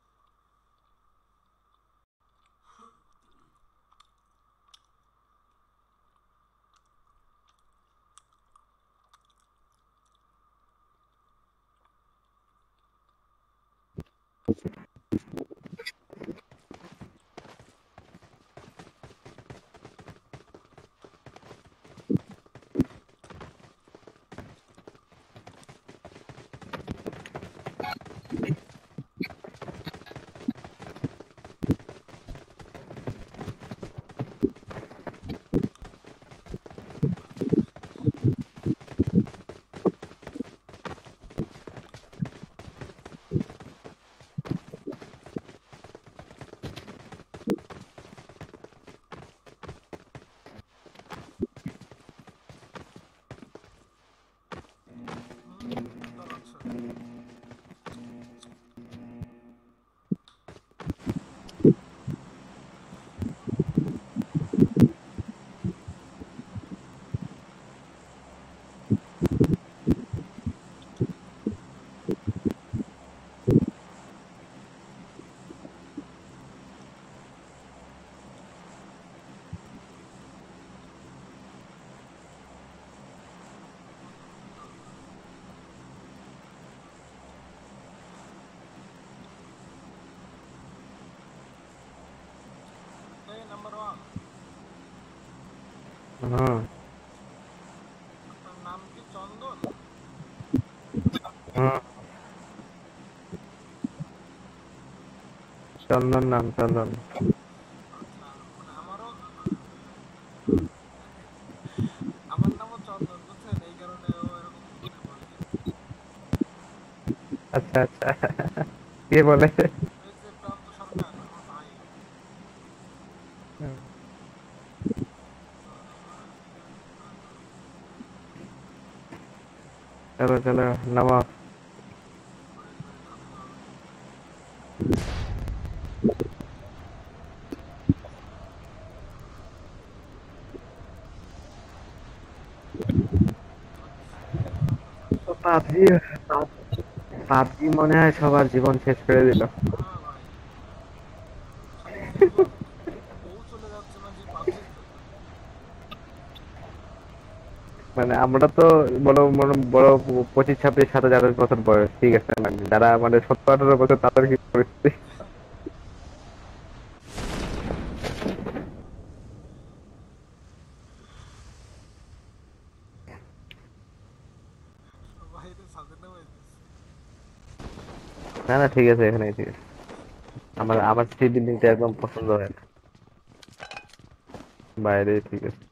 এই নাম্বার 1, হুম আপনার নাম কি চন্দন? হুম, চন্দন নাম, চন্দন। আচ্ছা, মানে আমার নামও চন্দন, বুঝছেন? এই কারণে ও এরকম মনে পড়ে গেছে। আচ্ছা আচ্ছা, কে বলে? এই যে প্রান্ত সরকার আমার ভাই। চলো চলো, নামা। করে নামতে হবে। পাবজি, পাবজি মনে হয় সবার জীবন শেষ করে দিল। হ্যাঁ ভাই, খালি জীবন, বউ চলে যাচ্ছে না যে পাবজির জন্য। মানে আমরা তো বড় বড় বড় 25, 26, 27 বছর বয়স, ঠিক আছে, মানে যারা মানে 17, 18 বছর, তাদের কি পরিস্থিতি? না না ঠিক আছে, এখানে ঠিক আছে। আমার আমার সি বিল্ডিংটা একদম পছন্দ হয় না। বাইরে ঠিক আছে।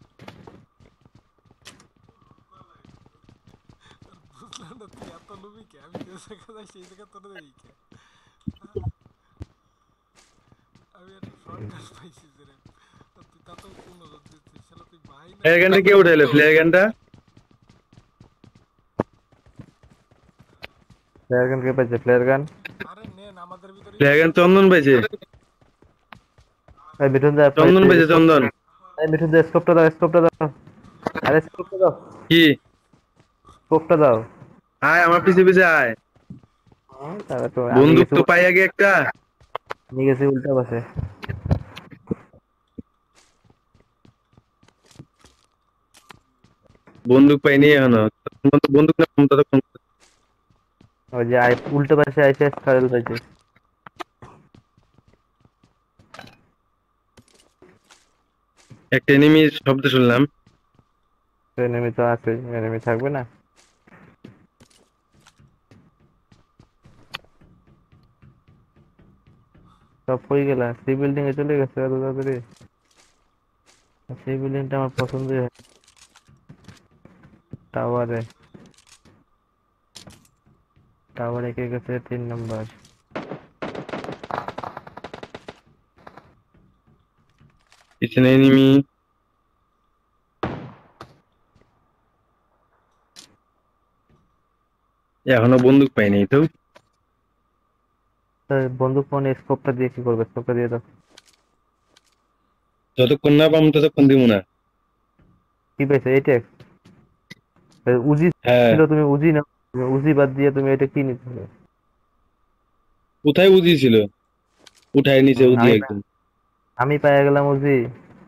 বুঝলাম না তুই এত লুবি কে, আমি যে জায়গা যাই সেই জায়গা তোর দেই কে। আমি একটা শর্ট গান পাইছি যে রে, তুই তাতেও কোন নজর দিচ্ছিস, শালা তুই ভাই না ফ্লেয়ার গানটা কে উঠাইলো? ফ্লেয়ার গানটা ফ্লেয়ার গান কে পাইছে? ফ্লেয়ার গান আরে নেন আমাদের ভিতরেই তো ফ্লেয়ার গান আছে। চন্দন পাইছে। এই মিঠুন দা চন্দন পাইছে চন্দন। এই মিঠুন দা স্কোপটা দাও, স্কোপটা দাও। আরে স্কোপটা দাও, কি? স্কোপটা দাও। আয় আমার পিছে পিছে আয়। তাহলে তো আমি বন্দুক গেছি, তো পাই আগে একটা। আমি গেছি উল্টা পাশে। বন্দুক পাইনি এখনো। বন্দুক না ততক্ষণ। ওই যে উল্টা পাশে আইসে স্কারেল পাইছে। একটা এনিমির শব্দ শুনলাম। এনিমি তো আছে, এনিমি থাকবে না? সব হয়ে গেল, সি বিল্ডিং এ চলে গেছে এত তাড়াতাড়ি। সেই বিল্ডিংটা আমার পছন্দই হয়। টাওয়ারে, টাওয়ারে কে গেছে 3 নম্বর। পিছনে এনিমি। এখনো বন্দুক পাইনি তো। বন্দুক ফোন স্কোপটা দিয়ে কি করবে? স্কোপটা দিয়ে দাও। যতক্ষণ না পাম ততক্ষণ দিব না। কি পেয়েছে? এইটা উজি হ্যাঁ। ছিল, তুমি উজি না, তুমি উজি বাদ দিয়ে তুমি এটা কি নিতে হবে? কোথায় উজি ছিল? উঠায় নিচে উজি আমি একদম। আমি পাইয়া গেলাম উজি।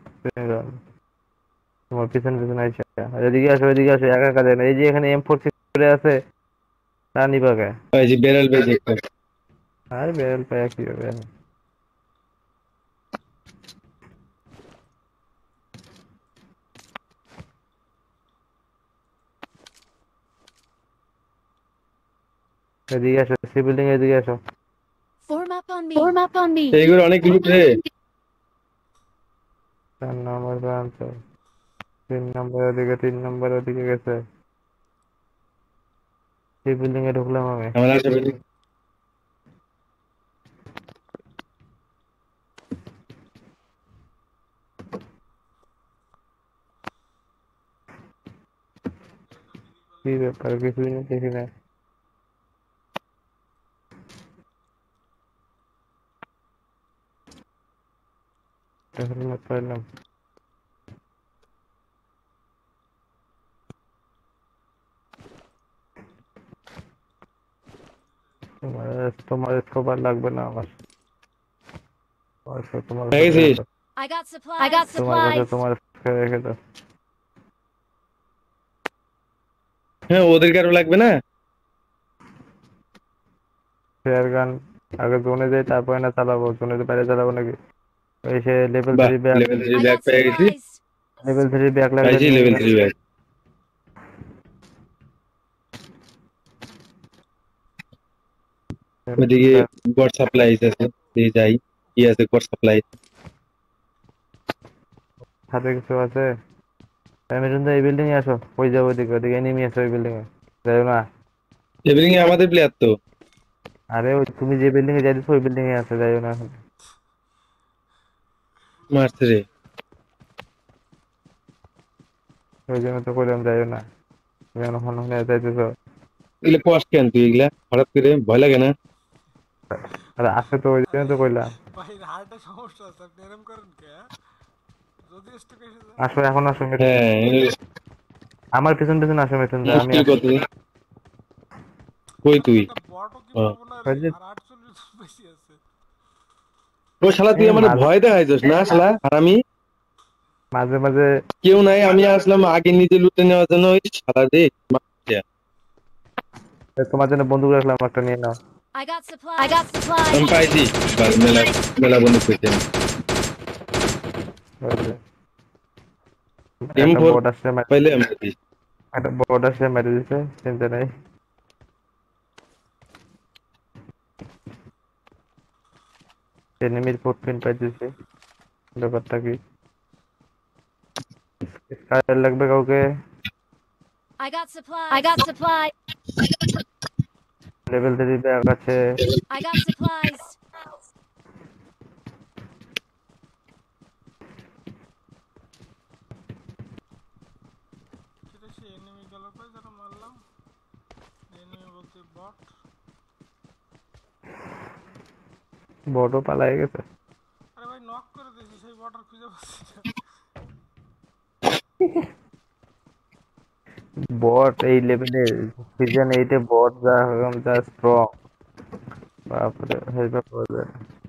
তোমার পিছন পিছন আইসা, এদিকে আসো, এদিকে আসো, একা একা যায় না। এই যে এখানে M46 করে আছে, তা নিবা কে? পাইছি ব্যারেল পাইছি একটা। আর বেরেল পাইয়া কি হবে? এদিকে আসো, সি বিল্ডিং এদিকে আসো। Form up on me. Form up on me. এইগুলো অনেক কিছু রে। 4 নম্বর ব্রাঞ্চ, 3 নম্বর ওদিকে, 3 নম্বর ওদিকে গেছে। সি বিল্ডিং এ ঢুকলাম আমি। আমার আশেপাশে কি ব্যাপার, কিছুই না, দেখি না। হেলমেট পাইলাম। তোমার তোমার স্কোপ আর লাগবে না আমার। তোমার কাছে রেখে দেখেছিস? দাও। I got supplies. I got তোমার কাছে supplies. তোমার রেখে দাও। হ্যাঁ ওদের কারো লাগবে না। ফেয়ার গান আগে জোনে যাই, তারপরে না চালাবো। জোনে বাইরে চালাবো নাকি? এসে লেভেল বাহ, 3 bag, level 3 I bag got পেয়ে গেছি। supplies. লেভেল 3 ব্যাগ লাগলে পাইছি নিয়ে লেভেল নিও। 3 ব্যাগ। ওইদিকে গড সাপ্লাই আছে, দিয়ে যাই। কি আছে গড সাপ্লাই? হাতে কিছু আছে? অ্যামাজন এই বিল্ডিং এ আসো, ওই যাবো ওইদিকে, ওইদিকে এনিমি আছে ওই বিল্ডিং এ। যাই না। এভরিথিং এ আমাদের প্লেয়ার তো। আরে ওই তুমি যে বিল্ডিং এ যাইতেছো ওই বিল্ডিং এ আছে, যাই না এখন। মারছে রে। ওই জন্য তো কইলাম যাই না। তুমি এখন হনে যাইতেছো। এগুলো কষ্ট কেন তুই? এগুলা হঠাৎ করে ভয় লাগে না? আরে আছে তো, ওই জন্য আরে তো কইলাম। ভাই হার্টে সমস্যা আছে, আপনি এরম করেন কে? যদি স্টক এসে যায় আসো, এখন আসো মিঠুন। হ্যাঁ আমার পিছন পিছন আসো মিঠুন দা, আমি মুশকিল আসি। কত। কই আমি তুই? একটা বটও ও কিনবো না রে, ওই যে আর 48 জন বেশি আছে। ও শালা তুই আমার মাঝে ভয় দেখাইছিস না শালা? আর আমি মাঝে মাঝে কেউ নাই, আমি আসলাম আগে নিজে লুটে নেওয়ার জন্য। ওই শালা রে। তোমার জন্য বন্দুক রাখলাম, একটা নিয়ে নাও। I got supplies. I got supplies. আমি পাইছি। বাস, মেলা মেলা বন্ধু পেয়েছি আমি। ওই যে একটা M4 বট আসছে, পাইলে আমি দিই। একটা বট আসছে মেরে দিছে, চিন্তা নেই। এনিমির ফুটপ্রিন্ট পাইতেছি। ব্যাপারটা কি? স্কার লাগবে কাউকে? I got supplies. I got supplies. Level 3 bag আছে। I got supplies. সেটা সে এনিমি গেল কই যারা মারলাম? এনিমি বলতে বট। বড় পালায় গেছে। আরে ভাই নক করে দিয়েছি সেই বটার খুঁজে পাচ্ছি না। বট এই লেভেলে সিজন 8 এ বট যা স্ট্রং, বাপরে হেল্প করবে।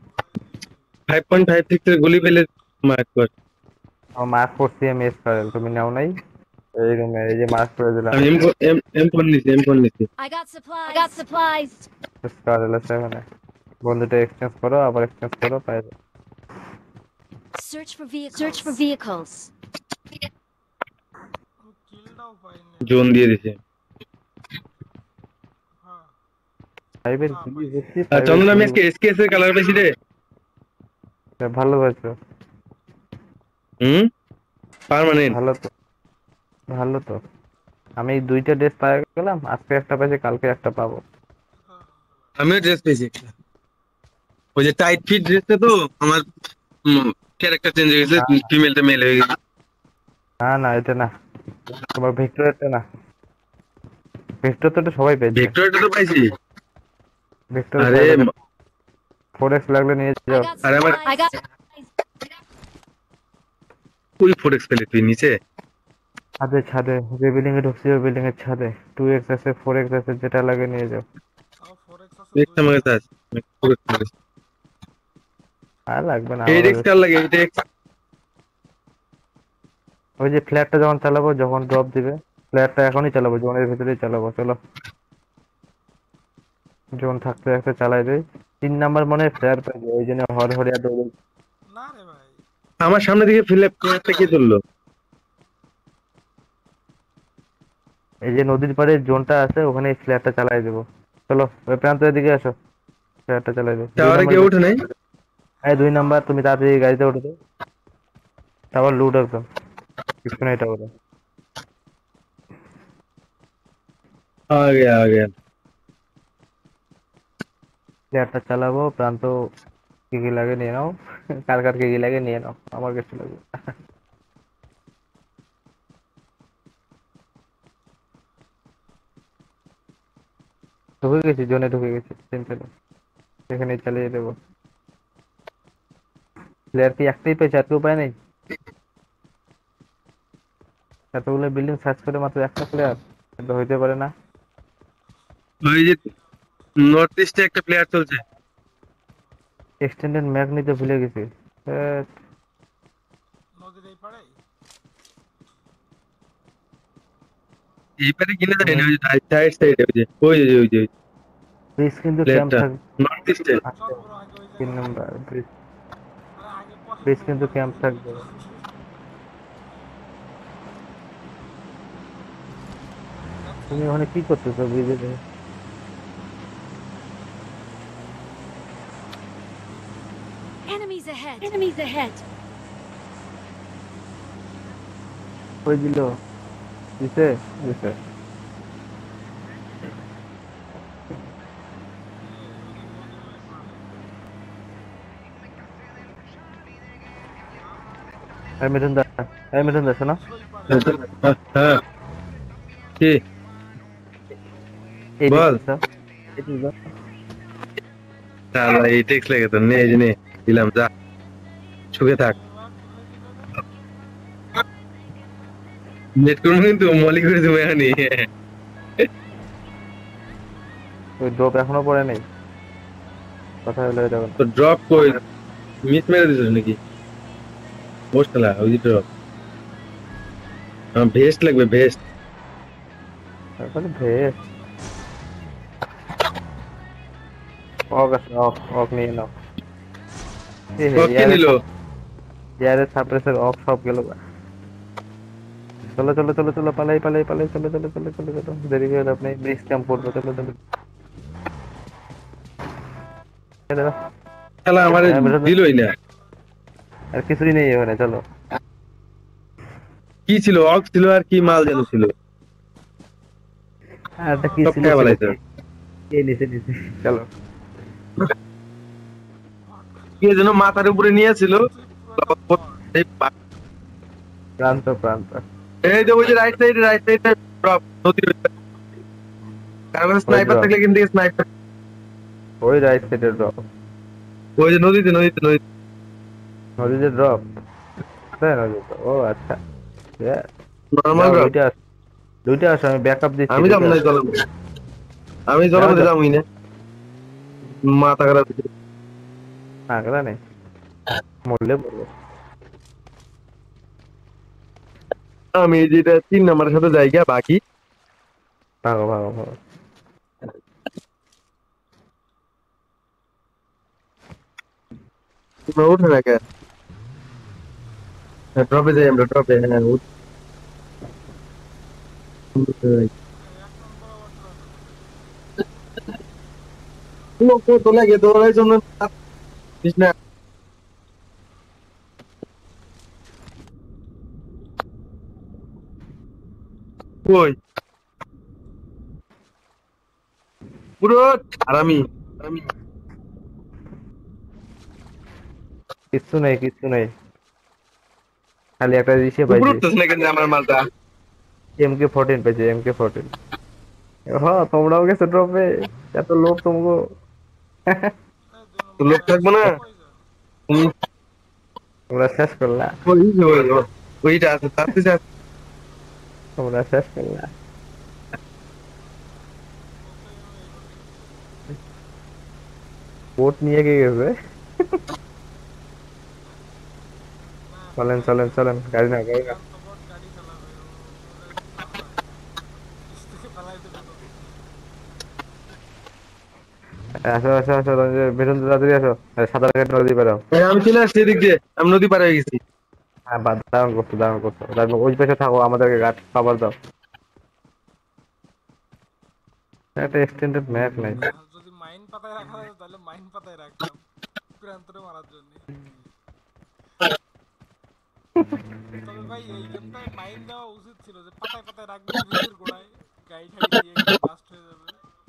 5.56 এর গুলি পেলে মার্ক কর। আমার মার্ক করছি আমি এসকারেল, তুমি নাও নাই? এই রুমে এই যে মার্ক করে দিলাম। আমি এম4 নিছি, এম4 নিছি। I got supplies. I got supplies. এসকারেল আছে এখানে। বন্ধুটা এক্সচেঞ্জ করো, আবার এক্সচেঞ্জ করো, পাইবে। Search for vehicles. Search for vehicles. আমি কিলটাও পাইনি। জোন দিয়ে দিছে। হ্যাঁ পাইবেন হ্যাঁ, কি পাইছি। বুঝছি, আর পাইবেন চন্দন আমি কি আজকে এসকেএস এর কালার পেয়েছি রে। ভালো পাইছো। হুম, পার্মানেন্ট। ভালো তো, ভালো তো। আমি 2টা ড্রেস পাই গেলাম, আজকে একটা পাইছি, কালকে একটা পাবো। আমিও ড্রেস পেয়েছি একটা। ওই যে টাইট ফিট ড্রেসটা তো আমার ক্যারেক্টার চেঞ্জ হয়ে গেছে, ফিমেলটা মেল হয়ে গেছে। না না, এটা না, তোমার ভিক্টোরিয়াটা না। ভিক্টোর তো এটা সবাই পেয়েছে। ভেক্টরটা তো পাইছি। ভিক্টোর আরে 4x লাগলে নিয়ে I যাও। got আরে আমার supplies. I got ওই 4x পেলে তুই নিচে। ছাদে ছাদে, যে বিল্ডিং এ ঢুকছি ওই বিল্ডিং এর ছাদে 2x আছে 4x আছে, যেটা লাগে নিয়ে যাও। তাও 4x আছে একটা আমার 2x। কাছে আছে। 4x পেয়েছি। আর লাগবে না এই আমার ডেক্স কার লাগে? এই ডেক্স ওই যে ফ্ল্যাটটা যখন চালাবো, যখন ড্রপ দিবে, ফ্ল্যাটটা এখনই চালাবো, জোনের ভিতরেই চালাবো। চলো, জোন থাকতে থাকতে চালাই দেই। 3 নাম্বার মনে হয় ফ্লেয়ার পাইবে, ওই জন্য হড়হড়িয়া দৌড়ে। না রে ভাই, আমার সামনে দিকে ফিল্যাপ একটা কে তুললো? এই যে নদীর পাড়ে জোনটা আছে, ওখানে ফ্ল্যাটটা চালাই দেবো। চলো ওই প্রান্তের দিকে আসো, ফ্ল্যাটটা চালাই দেবো। 2 টাওয়ারে নাম্বার কেউ ওঠে নাই? এই 2 নাম্বার, তুমি তাড়াতাড়ি গাড়িতে উঠে দাও। টাওয়ার লুট একদম, কিছু নাই টাওয়ারে। आ गया। ফ্ল্যাটটা চালাবো। প্রান্ত কি কি লাগে নিয়ে নাও, কার কার কি কি লাগে নিয়ে নাও, আমার কিছু লাগবে। ঢুকে গেছি, জোনে ঢুকে গেছি, চিন্তা নেই, এখানে চালিয়ে দেবো। প্লেয়ার কি একটাই পেয়েছে, আর কেউ পায় নাই? এতগুলো বিল্ডিং সার্চ করে মাত্র একটা প্লেয়ার? এটা হইতে পারে না। ওই যে নর্থ ইস্টে একটা প্লেয়ার চলছে। এক্সটেন্ডেড ম্যাপ নিতে ভুলে গেছি। ধ্যাৎ, নদীর এই পাড়ে এই পারে কিনে যায় না, ওই যে সাইড সাইডে ওই যে ব্রিজ কিন্তু ক্যাম্প প্লেয়ারটা থাকবে। নর্থ ইস্টে। চল বড় আগে ওই 3 জায়গায়। নাম্বার ব্রিজ, আরে আগে পরে ব্রিজ তো কিন্তু উপরে ক্যাম্প যাবি। থাকবে। তুমি ওখানে কি করতেছো ব্রিজে? enemies ahead. Enemies ahead. কই দিল? দিছে দিছে। এই মিঠুন দা শোনো, ওই পাড়ে হ্যাঁ কি এই বল? দেখছো, এই দেখছো? তাহলে এই টেক্স লেগে তো নে, এই যে নে দিলাম, যা সুখে থাক। এবার কোথায় দিল এটা? নেট করবো কিন্তু মলি করে দেবো এখনই। ওই ড্রপ এখনো পড়ে নাই, কথা হলো এটা। তো ড্রপ কই মিস মেরে দিছিস নাকি? মোস্টলা ওই যে ড্রপ আমার ভেস্ট লাগবে, ভেস্ট। তারপরে ভেস অক আছে, অক অক নিয়ে নাও। এ হে, কে নিল? ইয়ারের সাপ্রেসের অক সব গেল। চলো চলো চলো চলো, পালাই পালাই পালাই, চলো চলো চলো চলো চলো, দেরি হয়ে গেল, আপনি ব্রিজ ক্যাম্প করবো, চলো চলো। এই দেখো, শালা আমার হ্যাঁ, বেরোতে- দিলই না। আর কিছুই নেই ওখানে, চলো। কি ছিল, অক্স ছিল আর কি মাল যেন ছিল, আর একটা কি সব ছিল খেয়ে সেটা ফেলাইছে। কে নিচে নিচে, চলো। কে যেন মাথার উপরে নিয়েছিল। তুই পুরো একটা বট। এই প্রান্ত প্রান্ত। এই যে ওই যে রাইট সাইডে ড্রপ নদীর ওই পারে। কারণ স্নাইপার drop। থাকলে কিন্তু স্নাইপার। ওই রাইট সাইডের ড্রপ, ওই যে নদীতে। নদীতে ড্রপ। তাই নদীতে, ও আচ্ছা। Yeah, নর্মাল যাও, ড্রপ। দুইটা আসো, আমি ব্যাকআপ দিচ্ছি, আমি দুইটা যাবো না আসো। জলের মধ্যে। আমি জলের যাও, মধ্যে যাও। যাবোই না, মাথা খারাপ হয়েছে। না গেলা নেই, মরলে বলবো। আমি যেটা 3 নম্বরের সাথে যাই গিয়া বাকি। ভাগো ভাগো ভাগো। তোমরা উঠে না কে? ড্রপে যাই আমরা, ড্রপে। হ্যাঁ উঠতে যাই। এক নম্বর আবার ড্রপ। লোক তো লাগে দৌড়াই জন্য না। কই পুরো আমি কিচ্ছু নেই, কিচ্ছু নেই, খালি একটা ইসে উপরে পাইছি। উঠতেছ না কেন আমার মালটা? MK14 পেয়েছি, MK14। হ্যাঁ, তোমরাও গেছো ড্রপে, এত লোভ তোমাকে। এই 2 তো নম্বর লোক থাকবো না। পয়জন। তুমি তোমরা শেষ করলা, ওইটা আছে তার পিছে আছে। তোমরা শেষ করলা। ওকে আমি এবার দেখছি। বোট নিয়ে কে গেছে? না চলেন চলেন চলেন, গাড়ি না গাড়ি না। প্রান্ত বট গাড়ি চালাবে, ও ওরে ফালায় নিচ থেকে ফালাই দেবে তো। আসো আসো আসো, বেতন তাড়াতাড়ি আসো, সাঁতার কেটে নদী পারাও। এই আমি চলে আসছি এদিক দিয়ে, আমি নদী পার হয়ে গেছি। হ্যাঁ, দারুণ করছো দারুণ করছো, তারপর ওই পাশে থাকো, আমাদেরকে ঘাট খাবার দাও। একটা এক্সটেন্ডেড ম্যাপ নাই। আর যদি মাইন পাতায় রাখা যেত তাহলে মাইন পাতায় রাখতাম প্রান্তরে মারার জন্য। তবে ভাই এই গেমটায় মাইন দেওয়া উচিত ছিল, যে পাতায় পাতায় রাখবে ব্রিজের গোড়ায়, গাড়ি ঠাড়ি দিয়ে গেলে ব্লাস্ট হয়ে যাবে।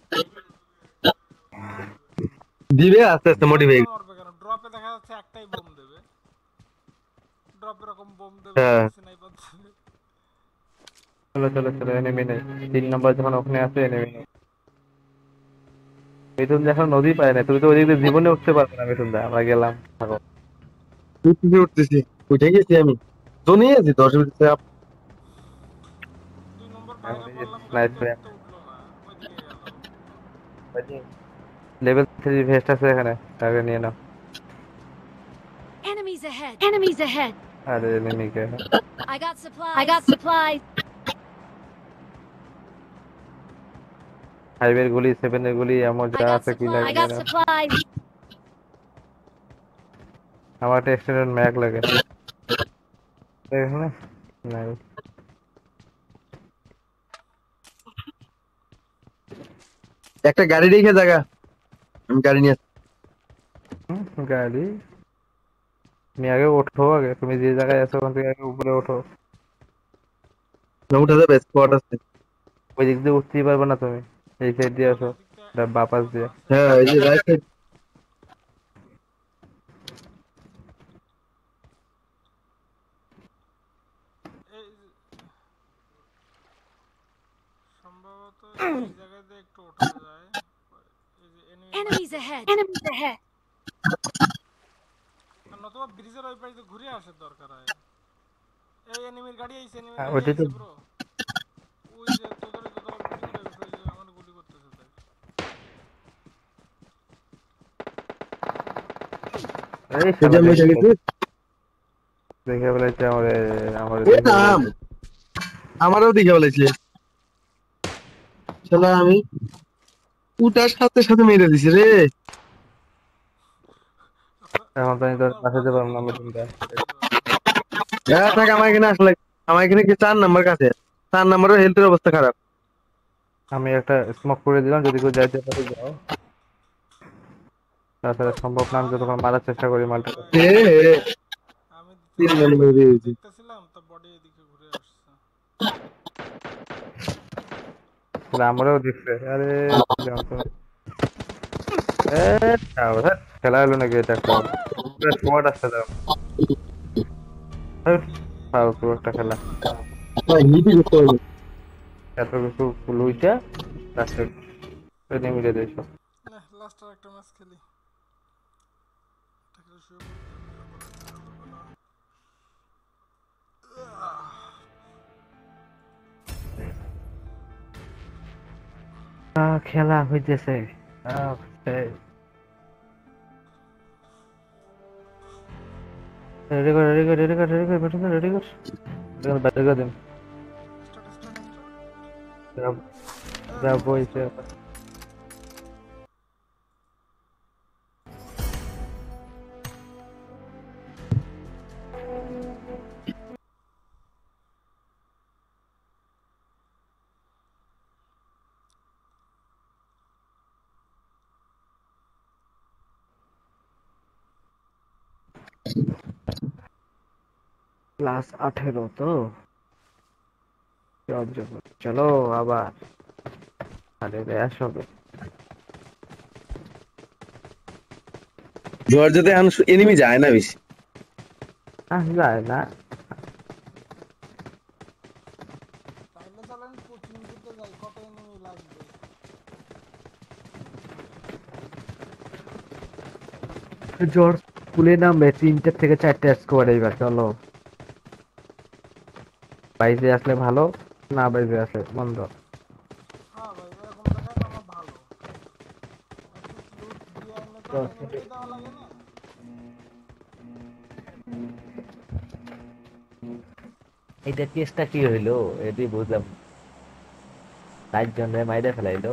দিবে আস্তে আস্তে মোটিভেট। তোমরা মরবে কেন? ড্রপে দেখা যাচ্ছে একটাই বোম দেবে, ড্রপ এরকম বোম দেবে, হ্যাঁ স্নাইপার দেবে। চলো চলো চলো, এনিমি নেই। 3 নম্বর যখন ওখানে আছে, এনিমি নেই। মিথুন যখন নদী পায় না, তুমি তো ওই দিক দিয়ে জীবনে উঠতে পারবে না মিথুন দা, আমরা গেলাম, থাকো। উঠতেছি, উঠে গেছি আমি। তো নিয়ে আছি 10 মিনিট। 2 নম্বর বাইরে বললাম গাড়িতে স্নাইপার উঠতে উঠলো না, ওইদিকে গেল। লেভেল 3 ভেস্ট আছে এখানে, তাকে নিয়ে নাও। Enemies ahead. Enemies ahead. আরে এনিমিকে I got supplies. I got supplies. 5 এর গুলি, 7 এর গুলি, এমন I যা got আছে কি supplies. লাগে I নিয়ে got নাও। supplies. আমার একটা এক্সটেন্ডেড ম্যাগ লাগে এখানে, নাই। একটা গাড়ি রেখে জায়গা, আমি গাড়ি নিয়ে আসছি। গাড়ি, তুমি আগে ওঠো, আগে তুমি যে জায়গায় আছো ওখান থেকে আগে উপরে ওঠো। না, উঠা যাবে, স্পট আছে। ওই দিক দিয়ে উঠতেই পারবে না তুমি, এই সাইড দিয়ে আসো, আমাদের দিকটা বাপাস এখনো দিয়ে। আছে। হ্যাঁ এই যে রাইট সাইড। এই সম্ভবত এই জায়গাতে একটু ওঠা যায়। এই যে Enemies ahead. Enemies ahead. নতুবা ব্রিজের ওই পাশে ঘুরে আসার দরকার হয়। এই এনিমির গাড়ি আইছে, এনিমির হ্যাঁ, গাড়ি ওইটাই তো। আইছে ব্রো। ওই যে তোদের দোতলা বিল্ডিং এর ওই যে আমার গুলি করতেছে তাই। এই এই যে শালা আমি উঠে গেছি। দেখে বলেছে আমারে, আমারে এ দেখে নাম, বলেছে। আমারও দিকে বলেছে। শালা আমি উঠার সাথে সাথে মেরে দিছি রে। এখন তো আমি তোর তোমার বাঁচাতে পারবো না বাঁচার জন্য মিঠুনটা। প্রচেষ্টা করতে হবে। হ্যাঁ থাক, আমার এখানে আসলে আমার এখানে কি 4 নম্বর কাছে, 4 নম্বরের হেলথের অবস্থা খারাপ। আমি একটা স্মোক করে দিলাম, যদি কেউ যাইতে পারে যাও। তাছাড়া সম্ভব না, আমি যতক্ষণ মারার চেষ্টা করি মালটা। আমি দিতে 3 নম্বর দিয়েছি। দেখতেছিলাম তো বডি এদিকে ঘুরে আসছে। আমরাও দেখছে, আরে যন্ত্রণা। এ, খেলা হলো নাকি এটা? একটা স্কোয়াড আসছে দাও, ফালতু একটা খেলা। হিটই করতে হবে। এত কিছু লুইটা লাস্টে মিলে দিয়েছ। না লাস্ট আর একটা ম্যাচ খেলি, এটা খেলে শুয়ে পড়তে হবে, আবার আর খেলা হবে না। খেলা হইতেছে। রেডি কর, রেডি কর, রেডি কর, রেডি কর, ব্যাটিং কর, রেডি কর, ব্যাটিং কর দিন। স্টার্ট স্টার্ট যা স্টার্ট। বইছে। +18 তো চলো আবার, আরে র্যাশ হবে। জর্জাতে এখন এনিমি যায় না বেশি। যায় না। তাহলে চলেন কোচিং দিতে যাই, কত এনিমি লাগবে। জ্বর স্কুলে নামবে 3টে থেকে 4টে স্কোয়াড এইবার, চলো। বাইরে আসলে ভালো, না বাইরে আসলে মন্দ। হ্যাঁ ভাই এরকম জায়গায় নামা ভালো, অ্যাটলিস্ট লুট দিয়ে আনলে তো আর এনিমিকে দেওয়া লাগে না। এটা কেসটা কি হইলো এটি বুঝলাম, 4 জনের মাইরে ফেলাইলো।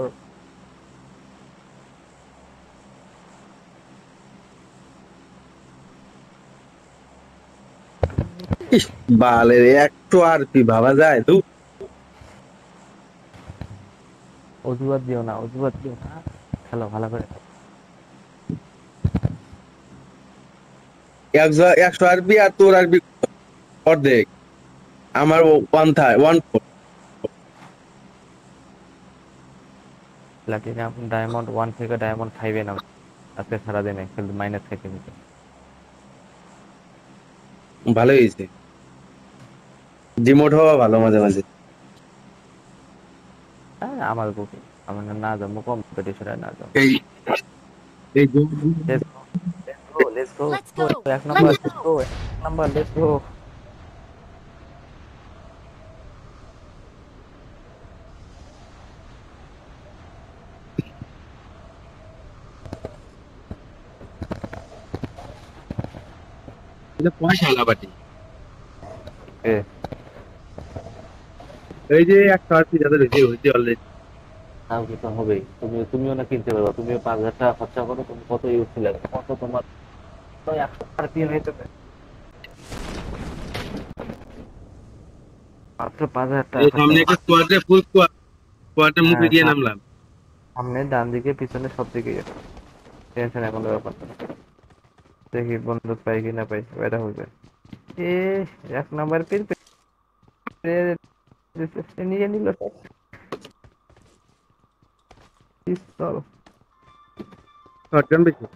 ইস, বালের 100 আরপি ভাবা যায় তো। অজুহাত দিও না, অজুহাত দিও না, খেলো ভালো করে। 100 আরপি আর তোর আরপি অর্ধেক। আমার 1/4 প্লাটিনাম ডায়মন্ড 1 থেকে ডায়মন্ড 5 নাম আজকে সারাদিনে কিন্তু মাইনাস থেকে নিতে। ভালো হয়েছে। ডিমোট হওয়া ভালো মাঝে মাঝে। হ্যাঁ আমার বুকে, আমার না যাবো কম্পিটিশনে, না যাবো। এই এই লেটস গো, Let's go. এক নাম্বার, Let's লেটস go. গো, এক নাম্বার, লেটস গো। এটা পয়সা লাগাটি। এ এই যে 100 আরপি যাদের হয়েছে অলরেডি। নাম কি তো হবেই, তুমিও না কিনতে পারবা, তুমিও 5,000 টাকা খরচা করো, তুমি কত ইউজ লাগে, কত তোমার তো 100 হইতে পারে, মাত্র 5,000 টাকা এই খরচা সামনে করো। একটা স্কোয়াডে ফুল স্কোয়াডে মুখে হ্যাঁ দিয়ে নামলাম। সামনে ডান দিকে পিছনে সব দিকে টেনশন এখন ব্যাপার না। দেখি বন্দুক পাই কি না পাই, এটা হবে। এ এক নাম্বার নিয়ে নিল পিস্তল। শটগান বেশি।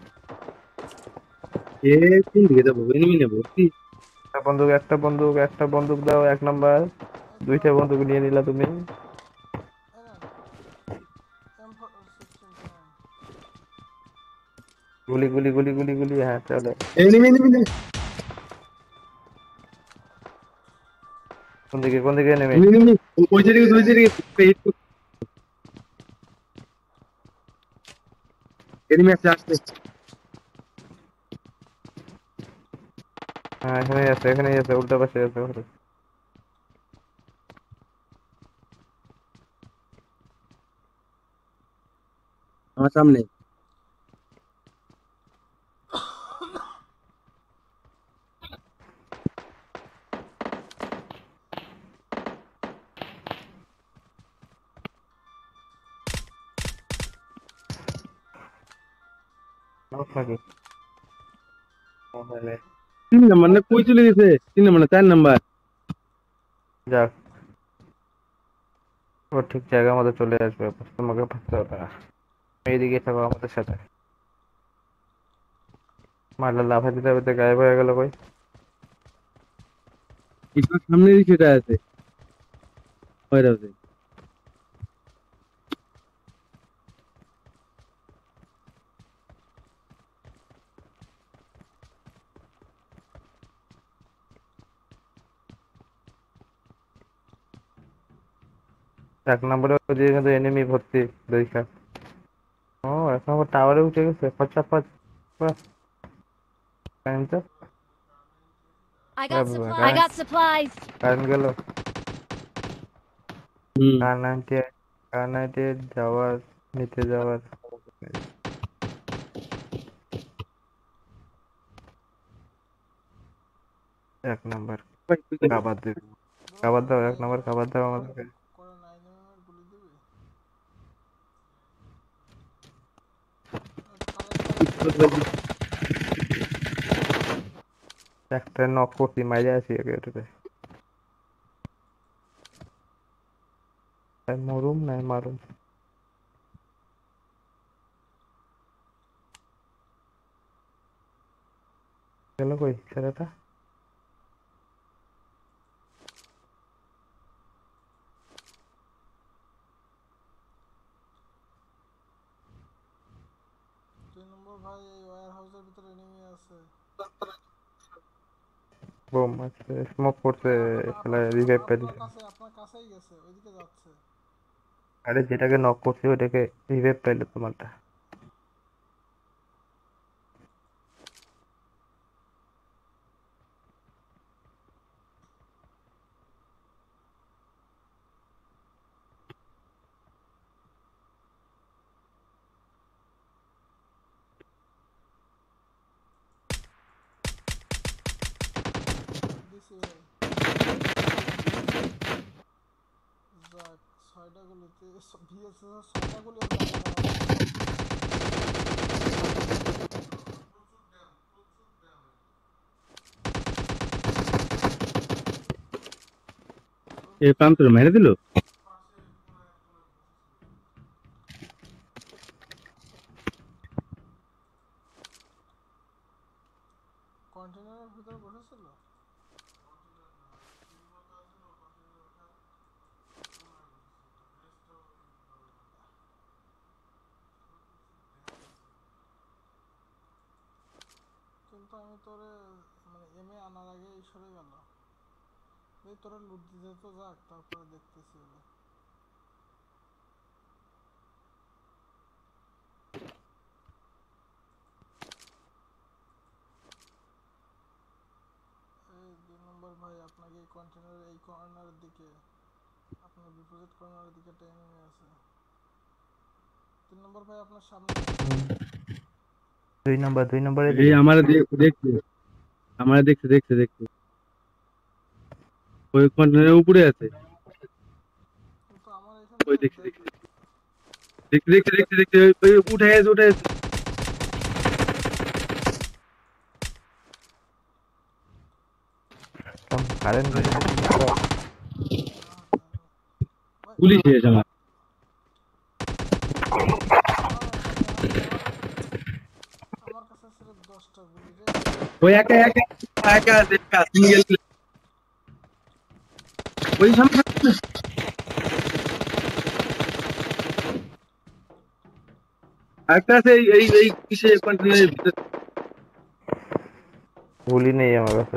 এ কোন দিকে যাবো, এনিমি নেবো কি? একটা বন্দুক দাও, 1 নাম্বার। এই তো 2টা বন্দুক নিয়ে নিলা তুমি। M16 গুলি গুলি গুলি গুলি গুলি, হ্যাঁ চলো। এনিমি এনিমি কোন দিকে নেমে? এনিমি ওই যে ওই যে এনিমি আসছে। হ্যাঁ এখানেই আছে উল্টা পাশে আছে ওখানে। আমার সামনে। নাকি মোবাইলে 3 নাম্বার না কই চলে গেছে? 3 নাম্বার না 4 নাম্বার? যাক ও ঠিক জায়গার মধ্যে চলে আসবে, তোমাকে ভাবতে হবে না। এইদিকে থাকো আমাদের সাথে। মারলে লাফা দিতে দিতে গায়েব হয়ে গেল কই? একটু সামনেই সেটা আছে। ওই রাউতে। 1 নম্বরে ওদিকে কিন্তু এনিমি ভর্তি দেখা। ও 1 নম্বর টাওয়ারে উঠে গেছে, ফচাফচ বাহ। Current I got supplies. I current got supplies. Current গেল। হুম। কার 98 যাওয়ার নিতে যাওয়ার। 1 নম্বর খাবার দেবে, খাবার দাও 1 নম্বর, খাবার দাও আমাদেরকে। করে 9mm এর গুলি দিবি? একটা নক করছি, মাইরে আছি একে এটাতে। মরুম নাই মারুম। গেল কই ছেলেটা? নম্বর ভাই এই ওয়্যার হাউসের ভিতরে এনিমি আছে। বোম আছে, স্মোক করছে, খেলা রিভাইভ পেয়ে দিছে। আপনার কাছেই গেছে, ওইদিকে যাচ্ছে। আরে যেটাকে নক করছে ওটাকে রিভাইভ পাইলো তোমারটা। দিছি ভাই। যাক 6টা গুলিতে ভিএসএস 6টা গুলি ওর গায়ে এ প্রান্তরে মেরে দিল। কন্টেনারের ভিতরে বসেছিল। কিন্তু আমি তোরে মানে এমএ আনার আগে সরে গেল। এই তোরা লুট দিতে তো যাক, তারপরে দেখতেছি। এই 2 নম্বর ভাই আপনাকে এই কন্টেনারের এই কর্নারের দিকে, আপনার বিপরীত কর্নারের দিকে একটা এনিমি আছে। 3 নম্বর ভাই আপনার সামনে। 2 নম্বরে এই দিকে আমারে দেখছে। আমারে দেখছে। ওই কন্টেনারের উপরে আছে। কিন্তু আমার এখান ওই থেকে দেখছে। ওই উঠে আছে। কারেন্ট গেছে। গুলি শেষ আমার। আমার কাছে সির্ফ 10টা গুলি রে। ওই একা সিঙ্গেল ওই সামনে একটা আছে এই কিসে কন্টেনারের ভিতরে। গুলি নেই আমার কাছে।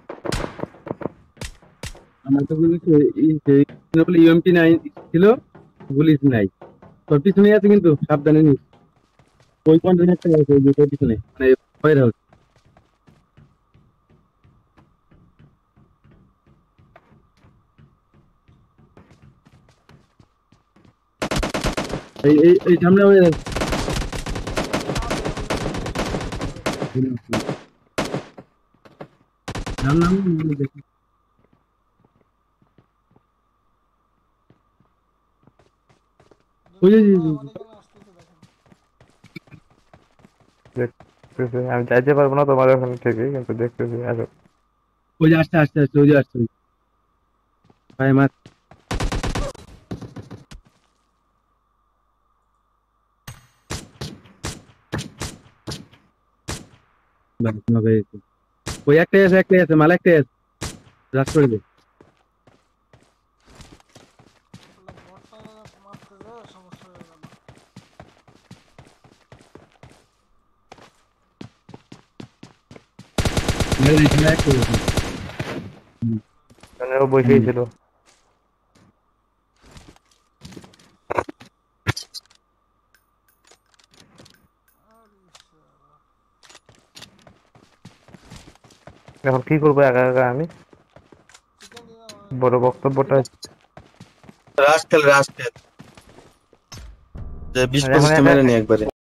আমার তো গুলি ইউএমপি নাই ছিল, গুলি নাই। তোর পিছনে আছে কিন্তু সাবধানে নিস। ওই কন্টেনারটা আছে ওই যে তোর পিছনে, মানে ফায়ার হাউস। এই সামনে ওই নাম দেখি। ওই যে আমার এখানে আসতেছে দেখেন। দেখতেছি, আমি চাইতে পারবো না তোমার ওখান থেকে, কিন্তু দেখতেছি আসো। ওই যে আসছে আসছে আসছে, ওই যে আসছে ভাই মার। বাস, না ভাই, ওই একটাই আছে মাল, একটাই আছে, রাশ করে দে। তাহলে বটটা মারতে যায় সমস্যা হয়ে গেল। মেরে দিয়েছে, একটাই আছে। হুম, মানে ও বসেই ছিল। আরে শালা। এখন কি করবো একা একা আমি? চিকেন দিলাম বড় বক্তব্যটা রাশ খেল, রাশ খেল, যে 20-25 এখন টা একা মেরে নি একবারে।